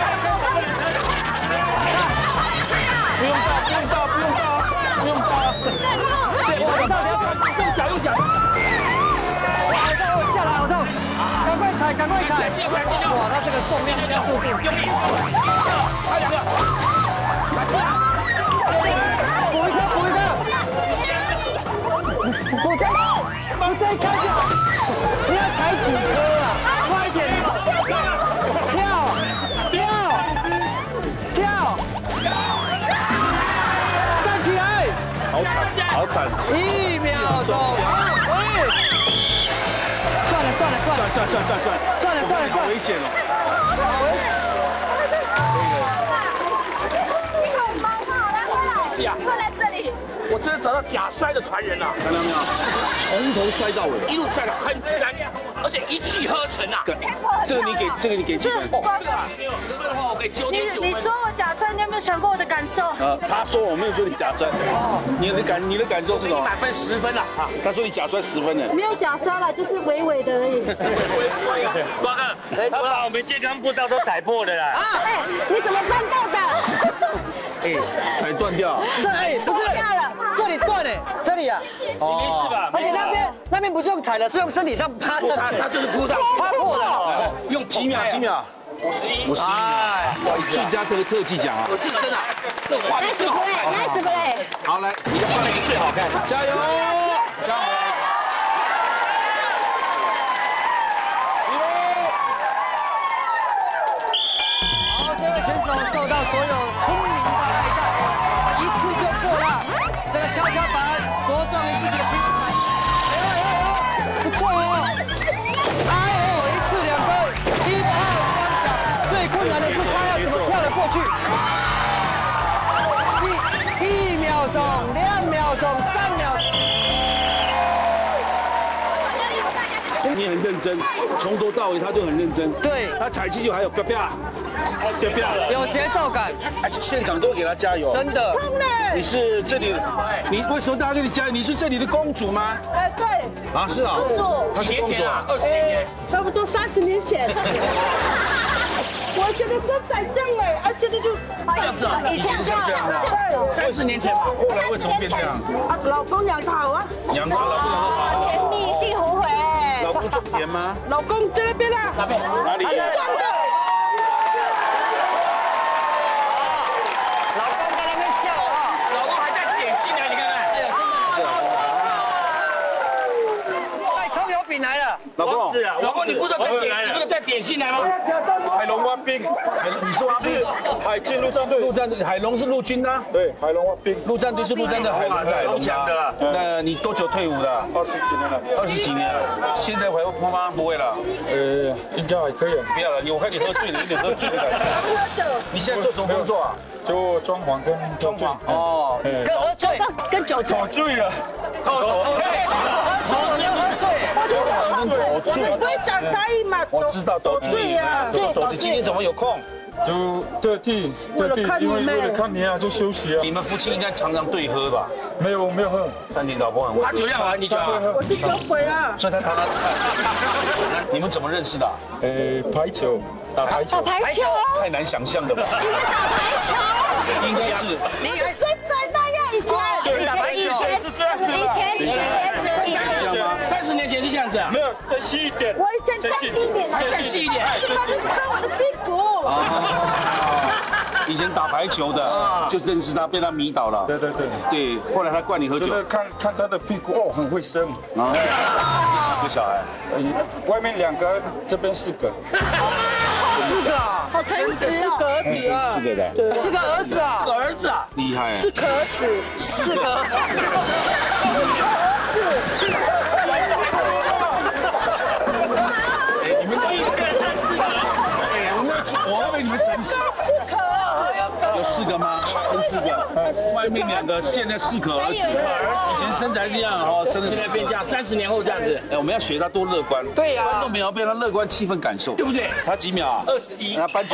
不用倒，不用倒，不用倒，不用倒。对，我倒，用脚用脚。 哇，好痛，下来好痛，赶快踩踩，赶快踩！哇，他这个重量加速度， 用力，还有两个，来是啊， 补一颗，补一颗，补再，补再开掉，不要踩几颗啊，快一点，跳，跳，跳，站起来， 好惨，好惨， 一秒钟，哎，算了算了算了算算算算算， 算了算了， 好危险哦。 是啊， 快来这里！ 我真的找到假摔的传人了， 看到没有？从头摔到尾， 一路摔得很自然，而且一气呵成啊。 这个你给，这个你给几分？ 哦，这个十分的话，我给九点九分。 你说我假摔，你有没有想过我的感受？ 呃，他说我没有说你假摔，你的感你的感受是什么？ 满分十分了啊！ 他说你假摔十分呢。 没有假摔了，就是微微的而已。 瓜哥，他把我们健康步道都踩破了啦！ 哎，你怎么办到的？ 哎，才断掉。 这哎不是，这里断哎，这里啊， 没事吧？ 而且那边那边不是用踩的，是用身体上趴上去， 他就是扑上去， 趴破的。 用几秒？几秒？ 五十一， 五十一秒。不好意思，最佳特特技奖啊！ 我是真的，这画面最好看。 nice play。 好，来，你的画面最好看，加油！加油！ 选手受到所有聪明的爱戴，一次就过了。这个跷跷板茁壮于自己的平衡感。哎呦哎呦，不错哦。哎呦，一次两分，一二三小。最困难的是他要怎么跳得过去。一一秒钟，两秒钟，三秒。 你很认真，从头到尾他都很认真。 对， 他踩进去还有啪啪，啪啪了， 有节奏感， 而且现场都给他加油。 真的。 你是这里，你为什么大家给你加油？你是这里的公主吗？ 哎，对， 啊，是啊。 公主。 她是公主啊， 二十年前， 差不多三十年前。我觉得身材正美，而且就这样子啊， 以前这样， 对， 三十年前吧。 后来为什么变这样？ 啊，老公养得好啊。 养的老公养得好。 甜蜜幸福回。 老公种田吗？ 老公这边啊， 哪边？ 哪里？ 上的。 老公在那边笑啊， 老公还带点心来，你看看。哎呀，真的。 带葱油饼来了。 老公， 老公，你不是带点，你不是带点心来吗？ 海龙蛙兵，你是蛙兵？海军陆战队，陆战队，海龙是陆军的。对，海龙蛙兵，陆战队是陆战的海龙，海龙强的。那你多久退伍的？二十几年了，二十几年了。现在还会扑吗？不会了。呃，应该还可以。不要了，你我看你喝醉了，有点喝醉的感觉。你现在做什么工作啊？就装潢跟装潢。哦， 跟喝醉， 跟酒醉。 喝醉了。 喝醉，喝酒就喝醉。 抖醉， 不会讲台语嘛？ 我知道抖醉呀，抖抖醉。今天怎么有空？ 就特地特地，因为为了看你啊，就休息啊。 你们夫妻应该常常对喝吧？ 没有没有喝， 但你老婆很会。 他酒量啊，你酒量。 我是酒鬼啊。 所以他常常。你们怎么认识的？ 呃，排球，打排球。 打排球？ 太难想象了吧？ 你们打排球？ 应该是。 你还身材那样以前？ 对， 打排球是这样子。 以前以前以前。 三十年前是这样子啊？ 没有，再细一点。 我以前再细一点， 再细一点。 他就看我的屁股。 以前打排球的，就认识他，被他迷倒了。 对对对对，后来他灌你喝酒。 就是看看他的屁股哦，很会生。 啊，几个小孩？ 外面两个，这边四个。 四个啊， 好诚实哦。 是四个的。 四个儿子啊， 个儿子啊， 厉害。 是壳子， 四个。 你们都一个人才四个。哎，我们我为你们整死。有四个吗？分四个，外面两个，现在四个儿子。以前身材这样哈，真的现在变这样，三十年后这样子。 哎，我们要学他多乐观。 对呀， 观众朋友被他乐观气氛感受， 对不对？ 他几秒啊？ 二十一。 他颁奖。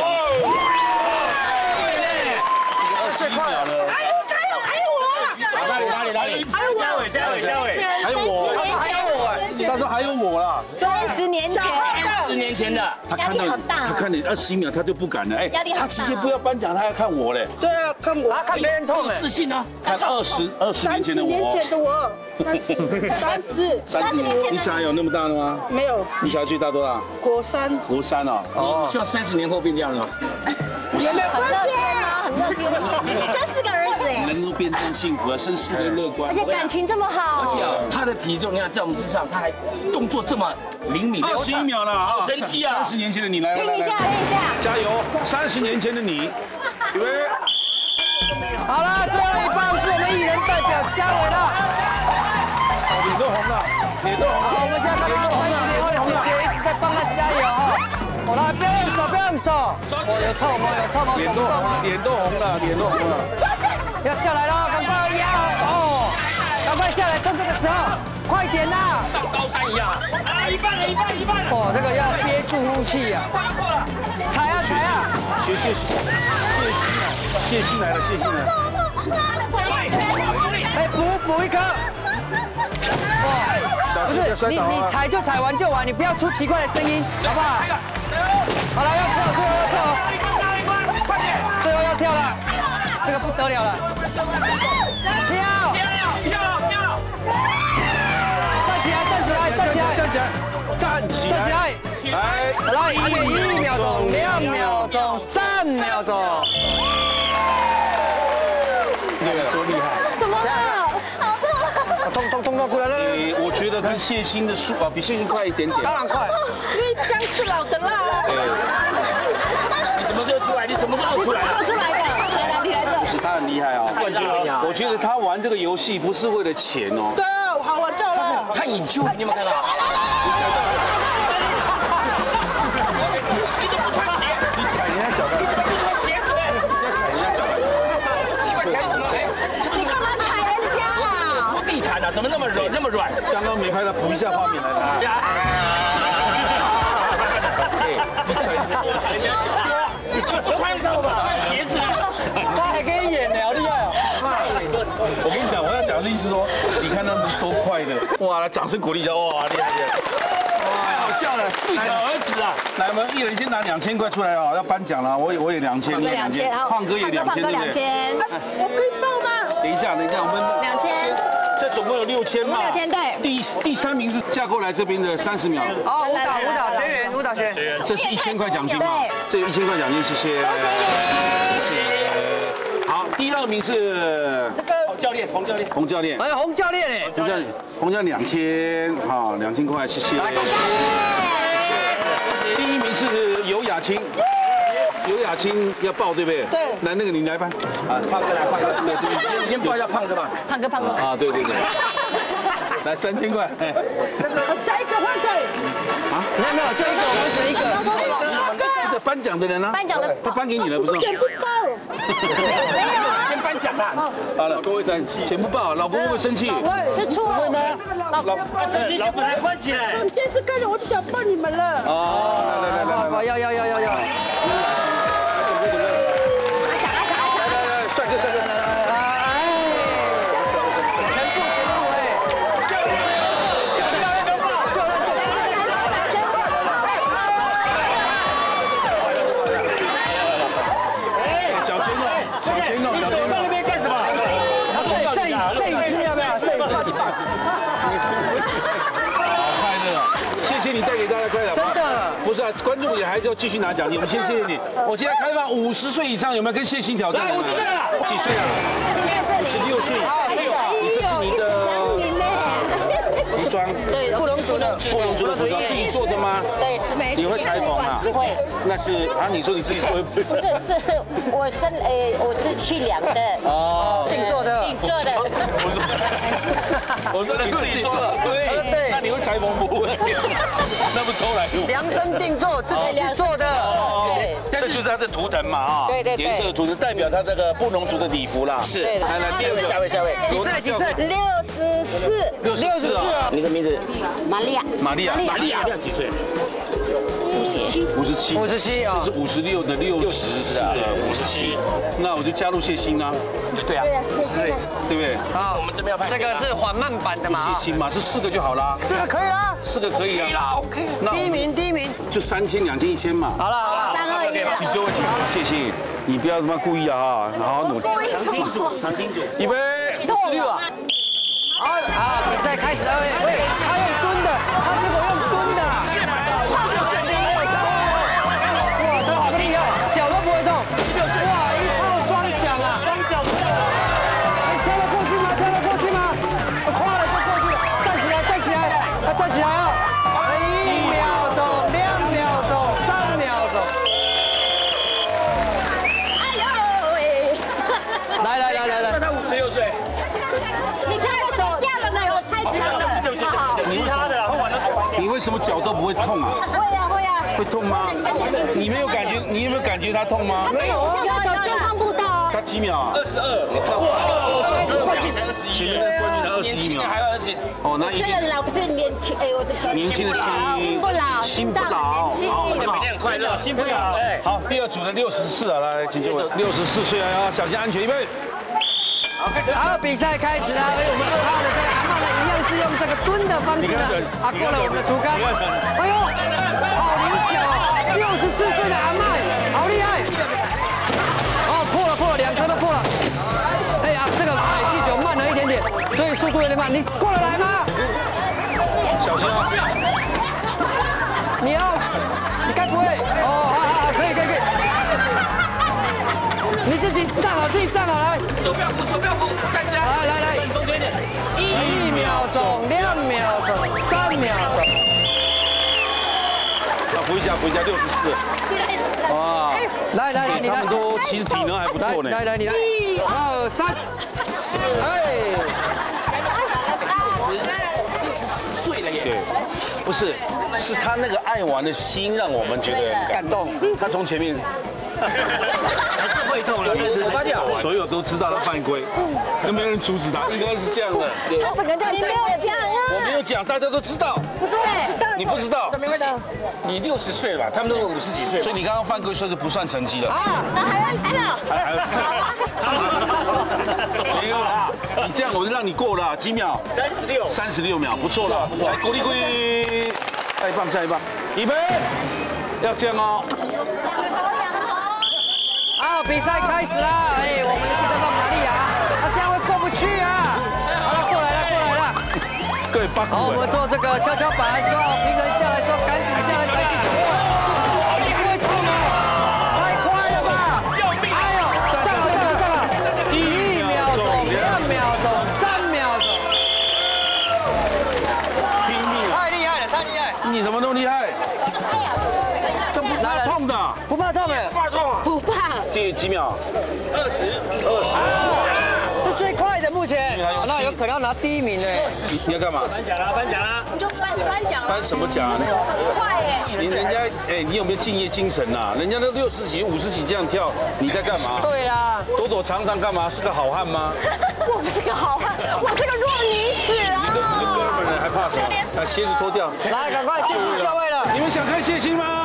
二十一秒了。 还有还有还有我。 哪里哪里哪里？ 还有我。 嘉伟嘉伟嘉伟， 还有我， 还有我， 到时候还有我啦。 三十年前， 三十年前的， 他看到他看你二十一秒，他就不敢了。哎，他直接不要颁奖，他要看我嘞。 对啊，看我， 他看别人痛， 自信啊！ 看二十二十年前的我。 年前的我，三十，三十， 三十年前。你小孩有那么大的吗？ 没有。 你小孩最大多大？ 国三。 国三哦。 哦，你希望三十年后变这样吗？ 有没有很乐天吗？很乐天。生四个儿子哎。 能够变真幸福啊，生四个乐观。 而且感情这么好。 而且啊，他的体重你看在我们之上，他还动作这么灵敏。 二十一秒了啊！ 好神奇啊！ 三十年前的你来， 拼一下，拼一下， 加油！三十年前的你，预备。 好了，最后一棒是我们艺人代表嘉伟了。 脸都红了，脸都红了。 好，我们现在看到三十年后的红姐一直在帮他加油哈。好了，不要用手，不要用手。哦，有痛哦，有痛哦， 脸都红了，脸都红了，脸都红了。 要下来了，赶快压哦！赶快下来，趁这个时候，快点呐！ 上高山一样啊！一半了，一半，一半了。 哦，这个要憋住呼气呀！踩啊踩啊！ 谢谢谢谢谢欣来了，谢欣来了。 哎，补补一颗。不是，你你踩就踩完就完，你不要出奇怪的声音，好不好？好了，要跳，最后要跳，快点，最后要跳了，这个不得了了，跳， 跳跳， 站起来，站起来，站起来， 站起来，站起来， 站起来，来，好了，一秒一秒钟，两秒钟，三秒钟， 那个多厉害！ 怎么了？好痛！ 痛痛痛到哭了。 诶，我觉得跟谢欣的速啊比谢欣快一点点。 当然快， 因为姜是老的辣。 你什么时候出来？你什么时候出来？ 我出来的，来来，你来这。 是他很厉害哦， 冠军而已啊！ 我觉得他玩这个游戏不是为了钱哦。 对啊，好玩到了。 他引咎，你有没有看到？你怎么不穿鞋？ 你踩人家脚的。 鞋子，你踩人家脚的。奇怪，踩什么？哎， 你干嘛踩人家啊？ 铺地毯啊，怎么那么软，那么软？ 刚刚没拍到，补一下画面来来。 你踩人家脚，你这个穿什么？穿鞋子。 他还可以演呢，好厉害哦！ 我跟你讲，我要讲的意思说，你看他们多快的，哇！来，掌声鼓励一下，哇，厉害厉害！ 太好笑了，四个儿子啊！ 来，我们一人先拿两千块出来哦，要颁奖了。我也我也两千，你也两千，胖哥也两千，对不对？ 我可以报吗？ 等一下，等一下，我们两千， 这总共有六千嘛？ 六千对。 第第三名是嫁过来这边的三十秒。 好，舞蹈舞蹈学员，舞蹈学员， 这是一千块奖金嘛？ 对， 这有一千块奖金，谢谢。 恭喜你！ 好，第二名是洪教练，洪教练， 洪教练。 哎，洪教练哎， 洪教练，洪教练两千，好，两千块，谢谢。第一名是尤雅青，尤雅青要报对不对？ 对。 来，那个你来吧。啊，胖哥来，胖哥，对，这边你先报一下胖哥吧。 胖哥，胖哥。 啊，对对对。来三千块，哎。 下一个换谁？ 啊？ 没有没有，这一个我们只一个。 说什么？ 这个颁奖的人呢？ 颁奖的他颁给你了，不是？ 全部报。 先颁奖啦。 好了，各位生气，全部报，老婆会不会生气？ 吃醋会吗？ 老老老婆来关起来。 电视看着我就想抱你们了。 哦，来来来来来， 要要要要要。 想啊想啊想！ 来来来，帅哥帅哥，来来来。你带给大家快乐，真的不是啊！观众也还是要继续拿奖金，我们先谢谢你。我现在开放五十岁以上有没有跟谢欣挑战？来，五十岁了，几岁啊？五十六岁。你这是你的服装， 对，布农族的， 布农族的服装自己做的吗？ 对， 你会裁缝啊？ 会。 那是啊？你说你自己做？ 不是，是我生诶，我是去量的。 哦， 定做的， 定做的。 我说你自己做的，对对。那你会裁缝不会？那不偷来用？ 量身定做，自己做的。 对， 这就是它的图腾嘛啊。 对对对。 颜色的图腾代表它这个布农族的礼服啦。 是。 来来，第二个， 下位下位。 几岁？几岁？ 六十四。 六十四啊。 你的名字？ 玛利亚。 玛利亚。 玛利亚几岁？ 五十七， 五十七， 五十七啊， 这是五十六的六十的五十七，那我就加入谢欣啊。 对啊，是， 对不对？ 好，我们这边要拍。 这个是缓慢版的嘛？ 谢欣嘛，是四个就好啦。 四个可以啦， 四个可以啊。 OK。 第一名，第一名， 就三千、两千、一千嘛。 好了好了， 三二一， 请就位，请谢欣，你不要他妈故意啊，好好努力。 长金主，长金主， 预备， 十六啊。好，好，比赛开始了，喂，他用蹲的，他结果用蹲的。哇，他好厉害，脚都不会动。哇，一炮双响啊！双脚。你跳得过去吗？跳得过去吗？我跨了就过去了，站起来，站起来，他站起来啊！一秒钟，两秒钟，三秒钟。 哎呦喂！ 来来来来来， 他五十六岁。 你这个走掉了没有？太长了。好， 其他的会玩的好玩。 你为什么脚都不会痛啊？ 会呀会呀。 会痛吗？你没有感觉？你有没有感觉它痛吗？ 没有，现在走健康步道哦。 它几秒啊？ 二十二， 哇！前面的冠军才二十一秒， 还有二十。 哦，那一这个老不是年轻，哎，我的年轻的心， 心不老， 心不老， 好，每天很快乐，心不老。哎， 好，第二组的六十四啊，来，请就位，六十四岁啊，小心安全，预备。 好，比赛开始了。哎，我们二号的这个阿嬷呢，一样是用这个蹲的方式呢，啊，过了我们的竹竿。哎呦，好灵巧，六十四岁的阿嬷，好厉害。哦，破了破了，两颗都破了。哎呀，这个踩气球慢了一点点，所以速度有点慢。你过得来吗？ 小心啊！ 你要，你该不会？哦，好好好，可以可以可以。你自己站好，自己站好来。 手不要扶，手不要扶，站起来。 来来来， 中间点。 一秒钟，两秒钟，三秒钟。 要扶一下，扶一下，六十四。哇！ 来来来，你来。 他们都其实体能还不错呢。 来来，你来。一二三。哎。 睡了耶。 对，不是，是他那个爱玩的心让我们觉得很感动。他从前面。 还是会痛了，我发现所有都知道他犯规，都没有人阻止他，应该是这样的。 他整个叫你没有讲啊！ 我没有讲，大家都知道。 不是， 你不知道， 那没关系。你六十岁了吧？他们都五十几岁， 所以你刚刚犯规，所以就不算成绩了。 啊，那还要一次啊？ 还还没有啦，你这样我就让你过了，几秒？ 三十六， 三十六秒，不错了。来，鼓励鼓励，下一棒，下一棒，预备，要这样哦。 好，比赛开始啦！哎，我们的第三棒玛利亚，她这样会过不去啊！好了，过来了，过来了。 各位八股。 好，我们做这个跷跷板，说好平衡下来，说赶紧下来，赶紧。哇，你不会痛啊？太快了吧！哎呦，站好，站好，站好！一秒钟，两秒钟，三秒钟。 拼命！ 太厉害了，太厉害！ 你怎么那么厉害？这不怕痛的， 不怕痛哎， 不怕痛啊？ 不怕。 第几秒？ 二十， 二十。 是最快的目前。那有可能要拿第一名呢。 你要干嘛？ 颁奖啦，颁奖啦！ 你就颁颁奖了。 颁什么奖？ 很快耶！ 你人家哎，你有没有敬业精神呐？人家都六十几、五十几这样跳，你在干嘛？ 对呀， 躲躲藏藏干嘛？是个好汉吗？ 我不是个好汉，我是个弱女子啊！ 一个一个哥们儿还怕什么？把鞋子脱掉。 来，赶快谢欣就位了。 你们想看谢欣吗？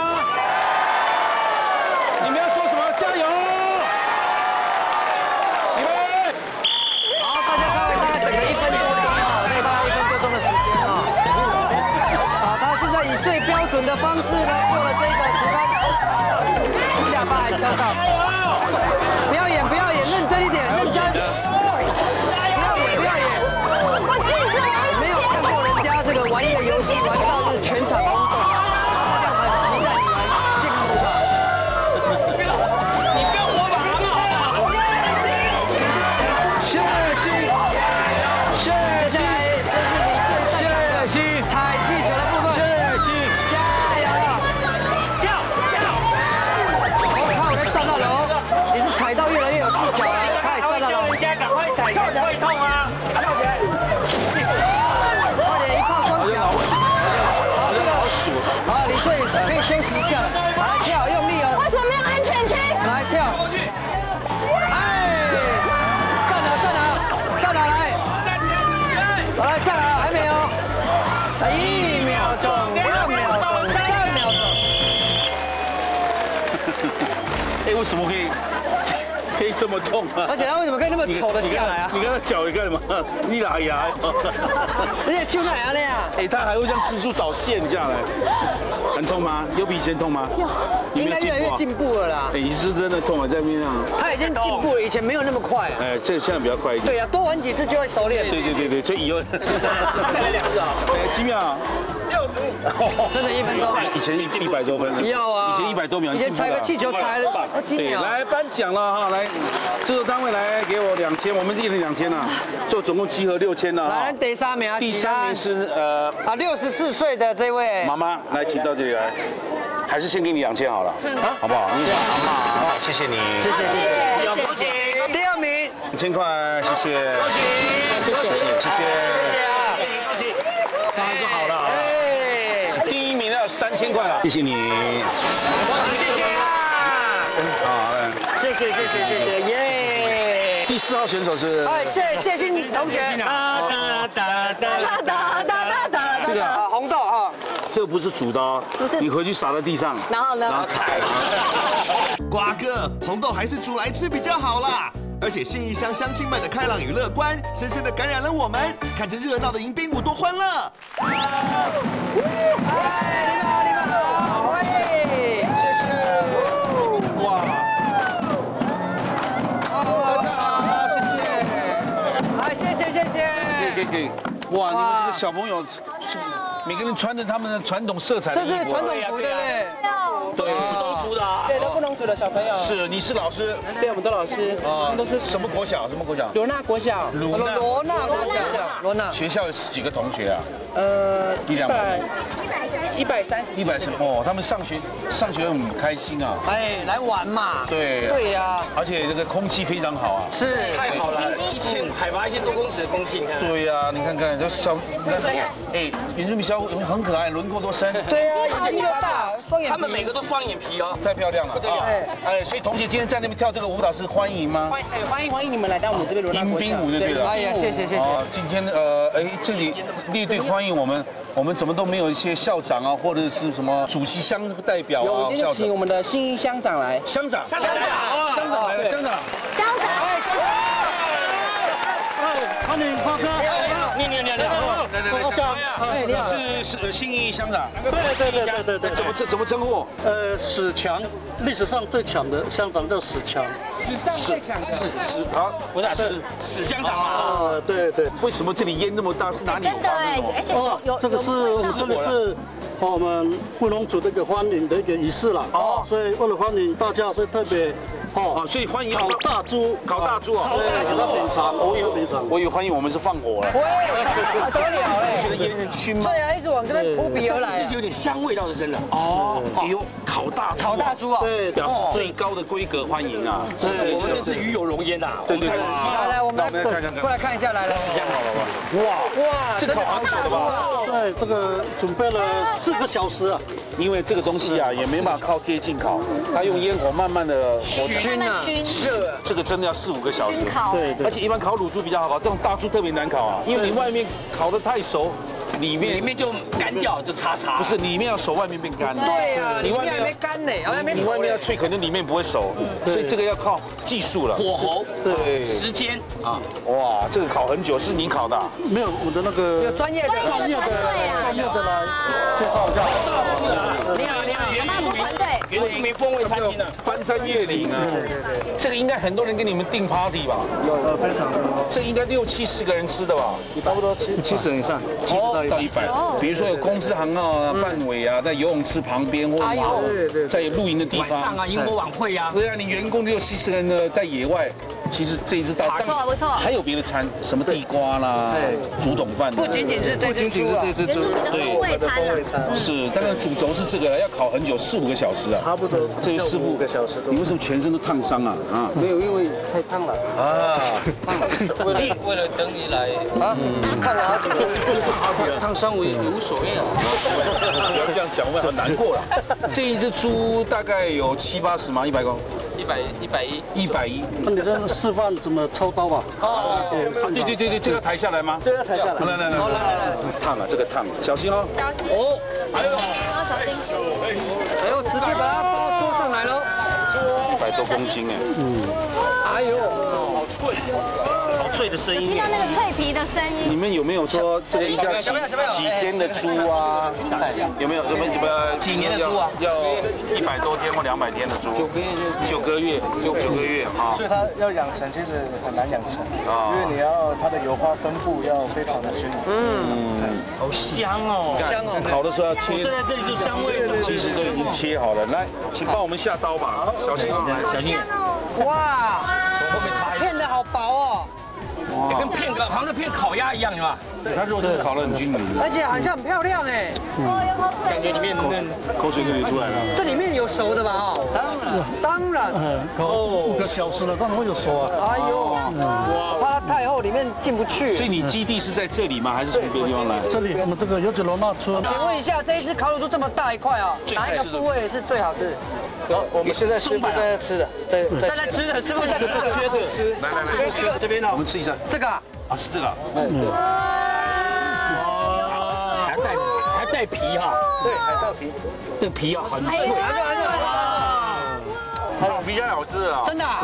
你们要说什么？加油！你们好，大家稍微大概等个一分多钟啊，大概一分多钟的时间啊。好，他现在以最标准的方式呢做了这个竹竿，下巴还敲到。不要演，不要演，认真一点，认真。不要演，不要演。 我记住了。 没有看过人家这个玩一个游戏玩到是全场轰动，这样很期待你们进步吧。 你不要模仿他们好不好？ 谢欣，谢欣，谢欣， 踩气球的部分， 谢欣， 加油！跳跳！我看我在站到楼，你是踩到越来越有技巧了，快站到楼！ 人家赶快踩，跳起来会痛啊！跳起来！ 快点，一炮双响！ 好像老鼠。 好，李队可以休息一下了，来跳，用力哦！ 为什么没有安全区？ 来跳！哎，站好，站好，站好来！好来，站好，还没有？一秒钟，两秒钟，三秒钟。 为什么可以可以这么痛啊？ 而且它为什么可以那么丑的下来啊？ 你看它脚你干什么？你哪牙？ 而且秋奶啊那样， 哎，它还会像蜘蛛找线下来，很痛吗？有比以前痛吗？ 应该越来越进步了啦。 哎，你是真的痛啊，在那边啊？ 它已经进步了，以前没有那么快。 哎，这现在比较快一点。 对呀，多玩几次就会熟练。 对对对对，所以以后再来两次啊！ 哎，几秒？六十五。 真的，一分钟。 以前一百多分。 要啊。 以前一百多秒。 以前踩个气球踩了几秒。 来颁奖了哈，来，制作单位来给我两千，我们一人两千了，就总共集合六千了。 来，第三名。 第三名是呃啊，六十四岁的这位妈妈，来，请到这里来。还是先给你两千好了，啊，好不好？你好，好，谢谢你， 谢谢谢谢， 恭喜！ 第二名一千块，谢谢，恭喜，谢谢，谢谢， 恭喜！ 当然是好了，哎，第一名要三千块了，谢谢你， 谢谢啊！ 好， 谢谢谢谢谢谢，耶！ 第四号选手是， 哎，谢谢信同学， 哒哒哒哒哒哒哒， 这个红豆啊。 这个不是煮的哦， 不是， 你回去撒在地上， 然后呢？ 然后踩。 瓜哥，红豆还是煮来吃比较好啦。而且信义乡乡亲们的开朗与乐观，深深的感染了我们，看着热闹的迎宾舞多欢乐。 哎，你们好，你们好，喂， 谢谢。哇！大家好，谢谢。 好，谢谢谢谢。 可以可以。哇，你们这个小朋友是。每个人穿着他们的传统色彩的衣服， 这是传统服对不对？ 对，不农族的，对，都不农族的小朋友。 是，你是老师？ 对，我们都老师，啊，都是什么国小？什么国小？ 罗纳国小。 罗纳罗纳国小，罗纳。 学校有几个同学啊？ 呃， 一两百， 一百三十， 一百三哦，他们上学上学很开心啊。 哎，来玩嘛。 对。 对呀。 而且这个空气非常好啊。 是。 太好了，一千海拔一千多公尺的空气，你看。 对呀，你看看这小，你看，哎，原住民小很可爱，轮廓多深。 对啊，眼睛又大，双眼皮。 他们每个都双眼皮哦， 太漂亮了。对。哎，所以同学今天在那边跳这个舞蹈是欢迎吗？ 欢迎，欢迎欢迎你们来到我们这边罗纳国小。 迎宾舞就对了。 哎呀，谢谢谢谢。 今天呃，哎，这里列队欢迎我们。我们怎么都没有一些校长啊，或者是什么主席乡代表啊？ 有，我们今天请我们的信义乡长来。 乡长，乡长，乡长来了，乡长， 乡长， 欢迎花哥， 你你你你好， 来来来，乡长，哎，你好，是是信义乡长， 对对对对对对， 怎么怎么称呼？ 呃，史强，历史上最强的乡长叫史强， 史上最强的史啊，不是史史乡长啊，对对， 为什么这里烟那么大？是哪里？ 真的哎，而且有这个是我们这里是我们布农族的一个欢迎的一个仪式啦，哦，所以为了欢迎大家，所以特别。 哦，所以欢迎烤大猪， 烤大猪啊！ 对，给他品尝，我也品尝。 我以为欢迎我们是放火了， 喂，得了嘞！ 觉得烟很熏吗？ 对啊，一直往这边扑鼻而来， 有点香味倒是真的。 哦，有烤大猪， 烤大猪啊， 对， 表示最高的规格欢迎啊！ 我们这是与有荣焉呐。 对对对， 来来，我们过来看一下，来来， 这样好了吧？哇哇，这个烤很久了吧？ 对，这个准备了四个小时啊， 因为这个东西啊也没办法靠贴近烤，它用烟火慢慢的火熏啊，熏热，这个真的要四五个小时。 对对， 而且一般烤乳猪比较好烤，这种大猪特别难烤啊，因为你外面烤得太熟，里面里面就干掉，就叉叉。 不是，里面要熟，外面变干。 对呀，里面还没干呢，还没你外面要脆，可能里面不会熟，所以这个要靠技术了。 火候， 对， 时间啊， 哇，这个烤很久，是你烤的？ 没有，我的那个有专业的专业的专业的来介绍一下。 你好，你好，原住民团队，原住民风味餐厅的翻山越岭啊，这个应该很多人跟你们订 party 吧？ 有，呃，非常多。 这应该六七十个人吃的吧？ 差不多七七十人以上，七十到一百。比如说有公司行号啊、范围啊，在游泳池旁边或者在露营的地方， 晚上啊，萤火晚会啊。 对啊，你员工六七十人呢，在野外。其实这一只大， 不错不错， 还有别的餐，什么地瓜啦、竹筒饭， 不仅仅是这只猪啊， 这只猪， 对，风味餐是，但是主轴是这个，要烤很久，四五个小时啊， 差不多。 这个师傅五个小时， 你为什么全身都烫伤啊？啊， 没有，因为太烫了啊， 为了为了等你来啊，看了好几个， 烫伤我也无所谓啊。 不要这样讲，我很难过了。这一只猪大概有七八十吗？一百公？ 一百一百一， 一百一。 那你这示范怎么操刀吧？ 哦，对对对对，这个要抬下来吗？ 对，要抬下来。 来来来，烫了，这个烫，小心哦。 小心哦，还有， 要小心。 哎呦，直接把它包拖上来喽。 一百多公斤哎。 嗯。哎呦， 好脆，好脆的声音。 听到那个脆皮的声音。 你们有没有说这个一个几几天的猪啊？有没有什么什么几年的猪啊？ 要一百多天或两百天的猪？九个月，九个月，九九个月啊。 所以它要养成其实很难养成啊，因为你要它的油花分布要非常的均匀。 嗯，好香哦， 香哦。烤的时候要切。 我站在这里就香味。 其实都已经切好了，来，请帮我们下刀吧，小心，小心。 哇， 从后面插一片的好薄哦。 哇，跟片个好像是片烤鸭一样，是吧？ 对，它肉是烤得很均匀， 而且好像很漂亮哎。 感觉里面口水都流出来了。 这里面有熟的吧？哦，当然，当然。 烤五个小时了，当然会有熟啊。 哎呦，哇，怕它太厚，里面进不去。 所以你基地是在这里吗？还是从别的地方来？ 这里我们这个有几罗纳村。 请问一下，这一只烤乳猪这么大一块啊，哪一个部位是最好吃？ 我们现在师傅在吃的，在在在吃的，师傅在吃的， 切的吃。 来来来，这个这边呢，我们吃一下。 这个啊， 是这个。 嗯。 还带还带皮哈。 对，还带皮。 这个皮啊很脆。 来就来就来。 老皮太好吃了。 真的。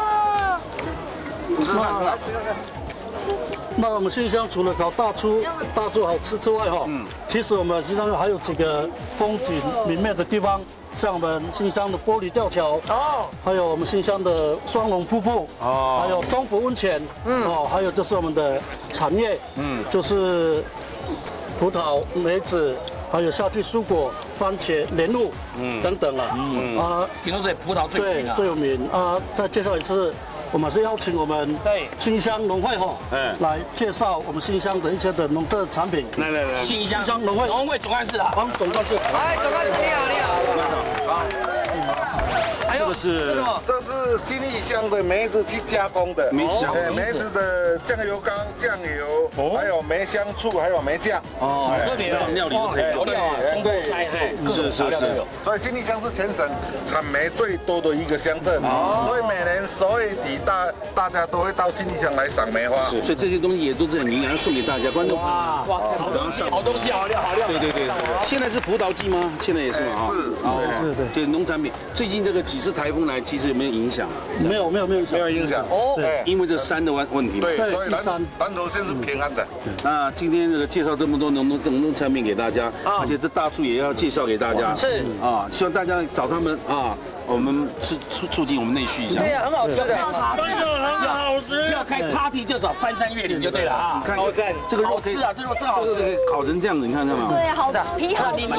你吃看看。 那我们新乡除了烤大猪、大猪好吃之外哈，嗯，其实我们新乡还有几个风景明媚的地方。像我们新乡的玻璃吊桥哦，还有我们新乡的双龙瀑布哦，还有东湖温泉，嗯哦，还有就是我们的产业，嗯，就是葡萄、梅子，还有夏季蔬果、番茄、莲雾，嗯等等啊，嗯啊， 听说这葡萄最有名对最有名啊！再介绍一次。我们是邀请我们对新乡农会哈，哎，来介绍我们新乡的一些的农特产品。 来来来， 新乡农会农会总干事啊， 帮总干事。 哎，总干事你好，你好。 好。这个是这什么？ 这是新义乡的梅子去加工的， 梅子哎，梅子的酱油膏、酱油，还有梅香醋，还有梅酱。 哦，特别料理都可以调料啊，中国菜， 是是是。 所以新义乡是全省产梅最多的一个乡镇，所以每年十月底大大家都会到新义乡来赏梅花。 是，所以这些东西也都是很营养，送给大家观众。哇哇， 好东西，好东西，好料，好料。 对对对，现在是葡萄季吗？现在也是嘛？ 是， 是对对，农产品。最近这个几次台风来，其实有没有影响啊？ 没有没有没有没有影响哦，对，因为这山的问问题嘛。 对，所以南南投县是平安的。 那今天这个介绍这么多农农农农产品给大家，而且这大树也要介绍给大家。 是啊，希望大家找他们啊，我们促促促进我们内需一下。 对呀，很好吃的， 真的很好吃。 要开 party 就找翻山越岭就对了啊。 看这个肉吃啊，这肉真好吃， 烤成这样子，你看到吗？ 对，好皮好嫩。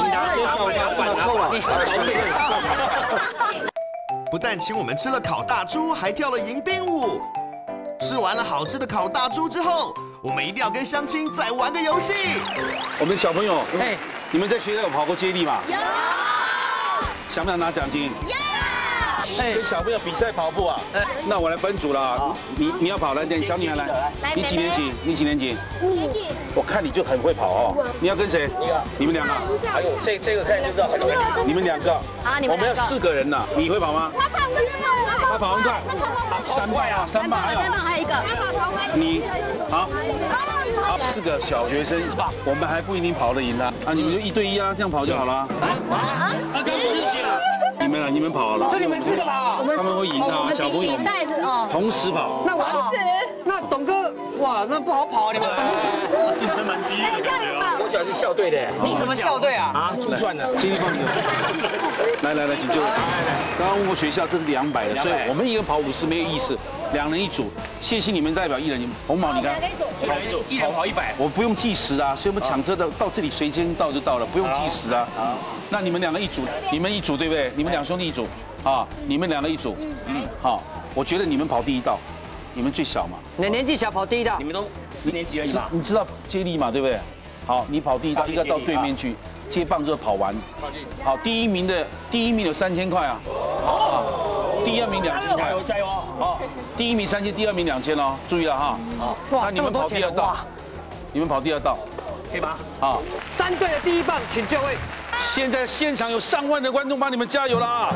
不但请我们吃了烤大猪，还跳了迎宾舞。吃完了好吃的烤大猪之后，我们一定要跟乡亲再玩个游戏。 我们小朋友，哎，你们在学校有跑过接力吗？有。想不想拿奖金？要。跟小朋友比赛跑步啊？那我来分组了。你你要跑来点，小女孩来。你几年级？你几年级？ 五年级。 我看你就很会跑哦。你要跟谁？一个。你们两个。 还有这这个看就知道很厉害。 你们两个。 好，你们两个。 我们要四个人呢。你会跑吗？ 他跑很快， 他跑很快。三棒啊，三棒还有。 三棒还有一个。他跑超快。 你好。好，四个小学生，我们还不一定跑得赢他啊！你们就一对一啊，这样跑就好了。啊啊！他刚不是讲。 你们啊，你们跑好了。 就你们四个跑。 他们会赢他，小朋友。 比赛是哦。 同时跑。 那我是。那董哥，哇，那不好跑你们。 竞争蛮激烈的。 我小是校队的。 你什么校队啊？ 啊，珠算的。 接力棒。来来来，请就。刚刚问过学校，这是两百的，所以我们一个人跑五十没有意思。两人一组，谢谢你们代表一人。红毛，你看， 一人一组，一人跑一百， 我不用计时啊，所以我们抢车的到这里随间到就到了，不用计时啊。那你们两个一组，你们一组对不对？你们两兄弟一组啊，你们两个一组，嗯，好，我觉得你们跑第一道，你们最小嘛， 你年纪小跑第一道， 你们都四年级而已嘛， 你知道接力嘛，对不对？好，你跑第一道，一个到对面去接棒就跑完。好，第一名的第一名有三千块啊。好，第二名两千块， 加油加油！ 好，第一名三千，第二名两千哦，注意了哈。好，那你们跑第二道，你们跑第二道， 可以吗？ 好， 三队的第一棒，请就位。 现在现场有上万的观众帮你们加油了啊！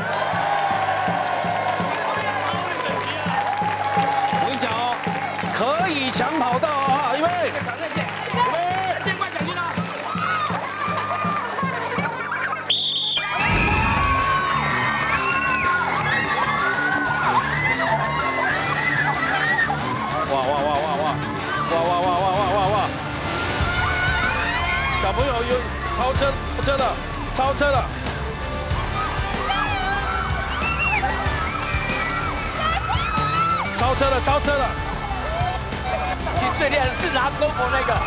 我跟你讲哦，可以抢跑道啊，预备。 朋友有超车车了，超车了。超车了，超车了！ 其实最厉害的是拿 GoPro 那个。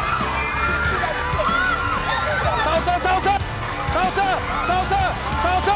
超车，超车，超车，超车，超车！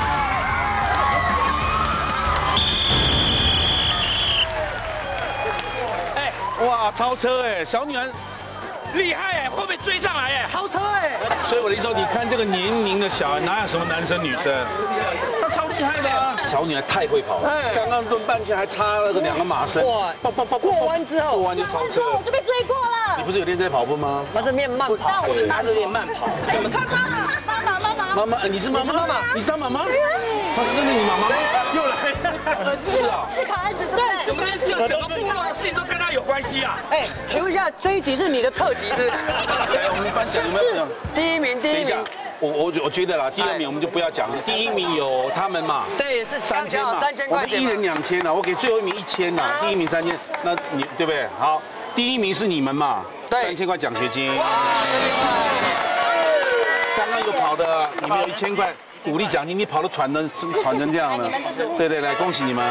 哎，哇，超车哎，小女孩厉害哎，会不会追上来哎？ 超车哎！ 所以我的意思说，你看这个年龄的小孩，哪有什么男生女生？他超厉害的啊！小女孩太会跑了，刚刚轮半圈还差了个两个马身， 哇！过弯之后， 过弯就超车， 我就被追过了。 你不是有练在跑步吗？ 他是练慢跑， 我是他是练慢跑。 怎么看妈妈？妈妈妈妈。 妈妈，你是妈妈？妈妈，你是他妈妈？她是真的你妈妈？又来了，是啊， 是考儿子对。 怎么整整个部落的事情都跟他有关系啊？ 哎，请问一下，这一集是你的特辑是？ 来，我们颁奖有没有？ 第一名，第一名。 我我我觉得啦，第二名我们就不要讲了，第一名有他们嘛， 对，是三千嘛，三千块钱， 我们一人两千了，我给最后一名一千啦，第一名三千，那你对不对？好，第一名是你们嘛，三千块奖学金。哇，刚刚有跑的，你们有一千块鼓励奖金，你跑的喘成喘成这样了，对对，来恭喜你们啊！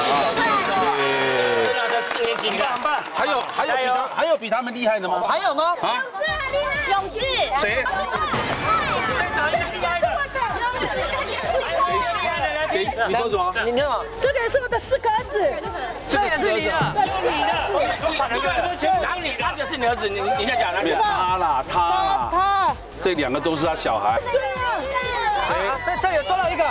对， 四年级，你看棒， 还有还有比他还有比他们厉害的吗？ 还有吗？ 啊？ 永志， 谁？你说什么？ 你你好， 这个也是我的四个儿子， 这也是你的， 这个是你的，哪你的？这是你儿子，你你在讲哪里？ 他啦，他啦， 他， 这两个都是他小孩。 谁？这这有抓到一个，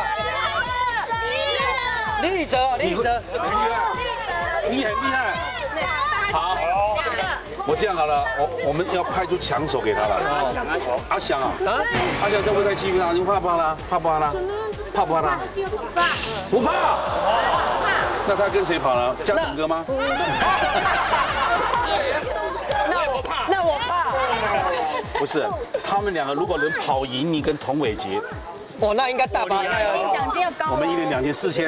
李宇哲，李宇哲， 你很厉害。好，我这样好了，我我们要派出强手给他了。阿翔啊，阿翔这会不会太欺负他？你怕不怕他？怕不怕他？怕不怕他？不怕。那他跟谁跑了？江董哥吗？ 那我怕，那我怕。 不是，他们两个如果能跑赢你跟童伟杰， 哦，那应该大把奖金要高。 我们一人两千四千。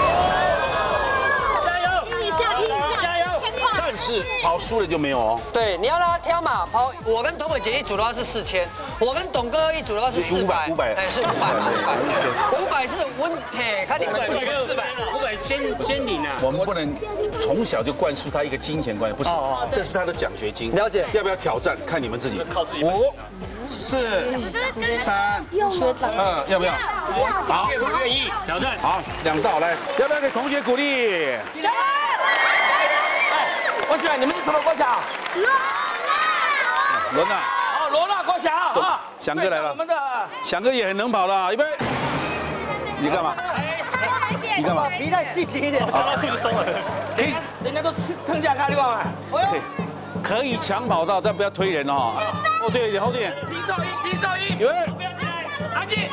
是跑输了就没有哦。 对，你要让他挑嘛，跑我跟董伟杰一组的话是四千，我跟董哥一组的话是四百， 五百， 哎是五百，五百是温铁，看你们四百，五百先先领啊。 我们不能从小就灌输他一个金钱观念，不是，这是他的奖学金。 了解， 要不要挑战？看你们自己。五、四、三、二，要不要？ 好，愿不愿意挑战？ 好，两道来，要不要给同学鼓励？ 我选你们是什么国小？ 罗娜。 哦，罗娜国小啊。 翔哥来了。 我们的翔哥也很能跑的，预备。你干嘛？你干嘛？ 皮带细节一点。 我想到肚子松了。可以，人家都吃腾架咖喱旺啊。 可以抢跑道，但不要推人哦。后退一点，后退一点。 听哨音，听哨音。 有人。 不要起来，安静。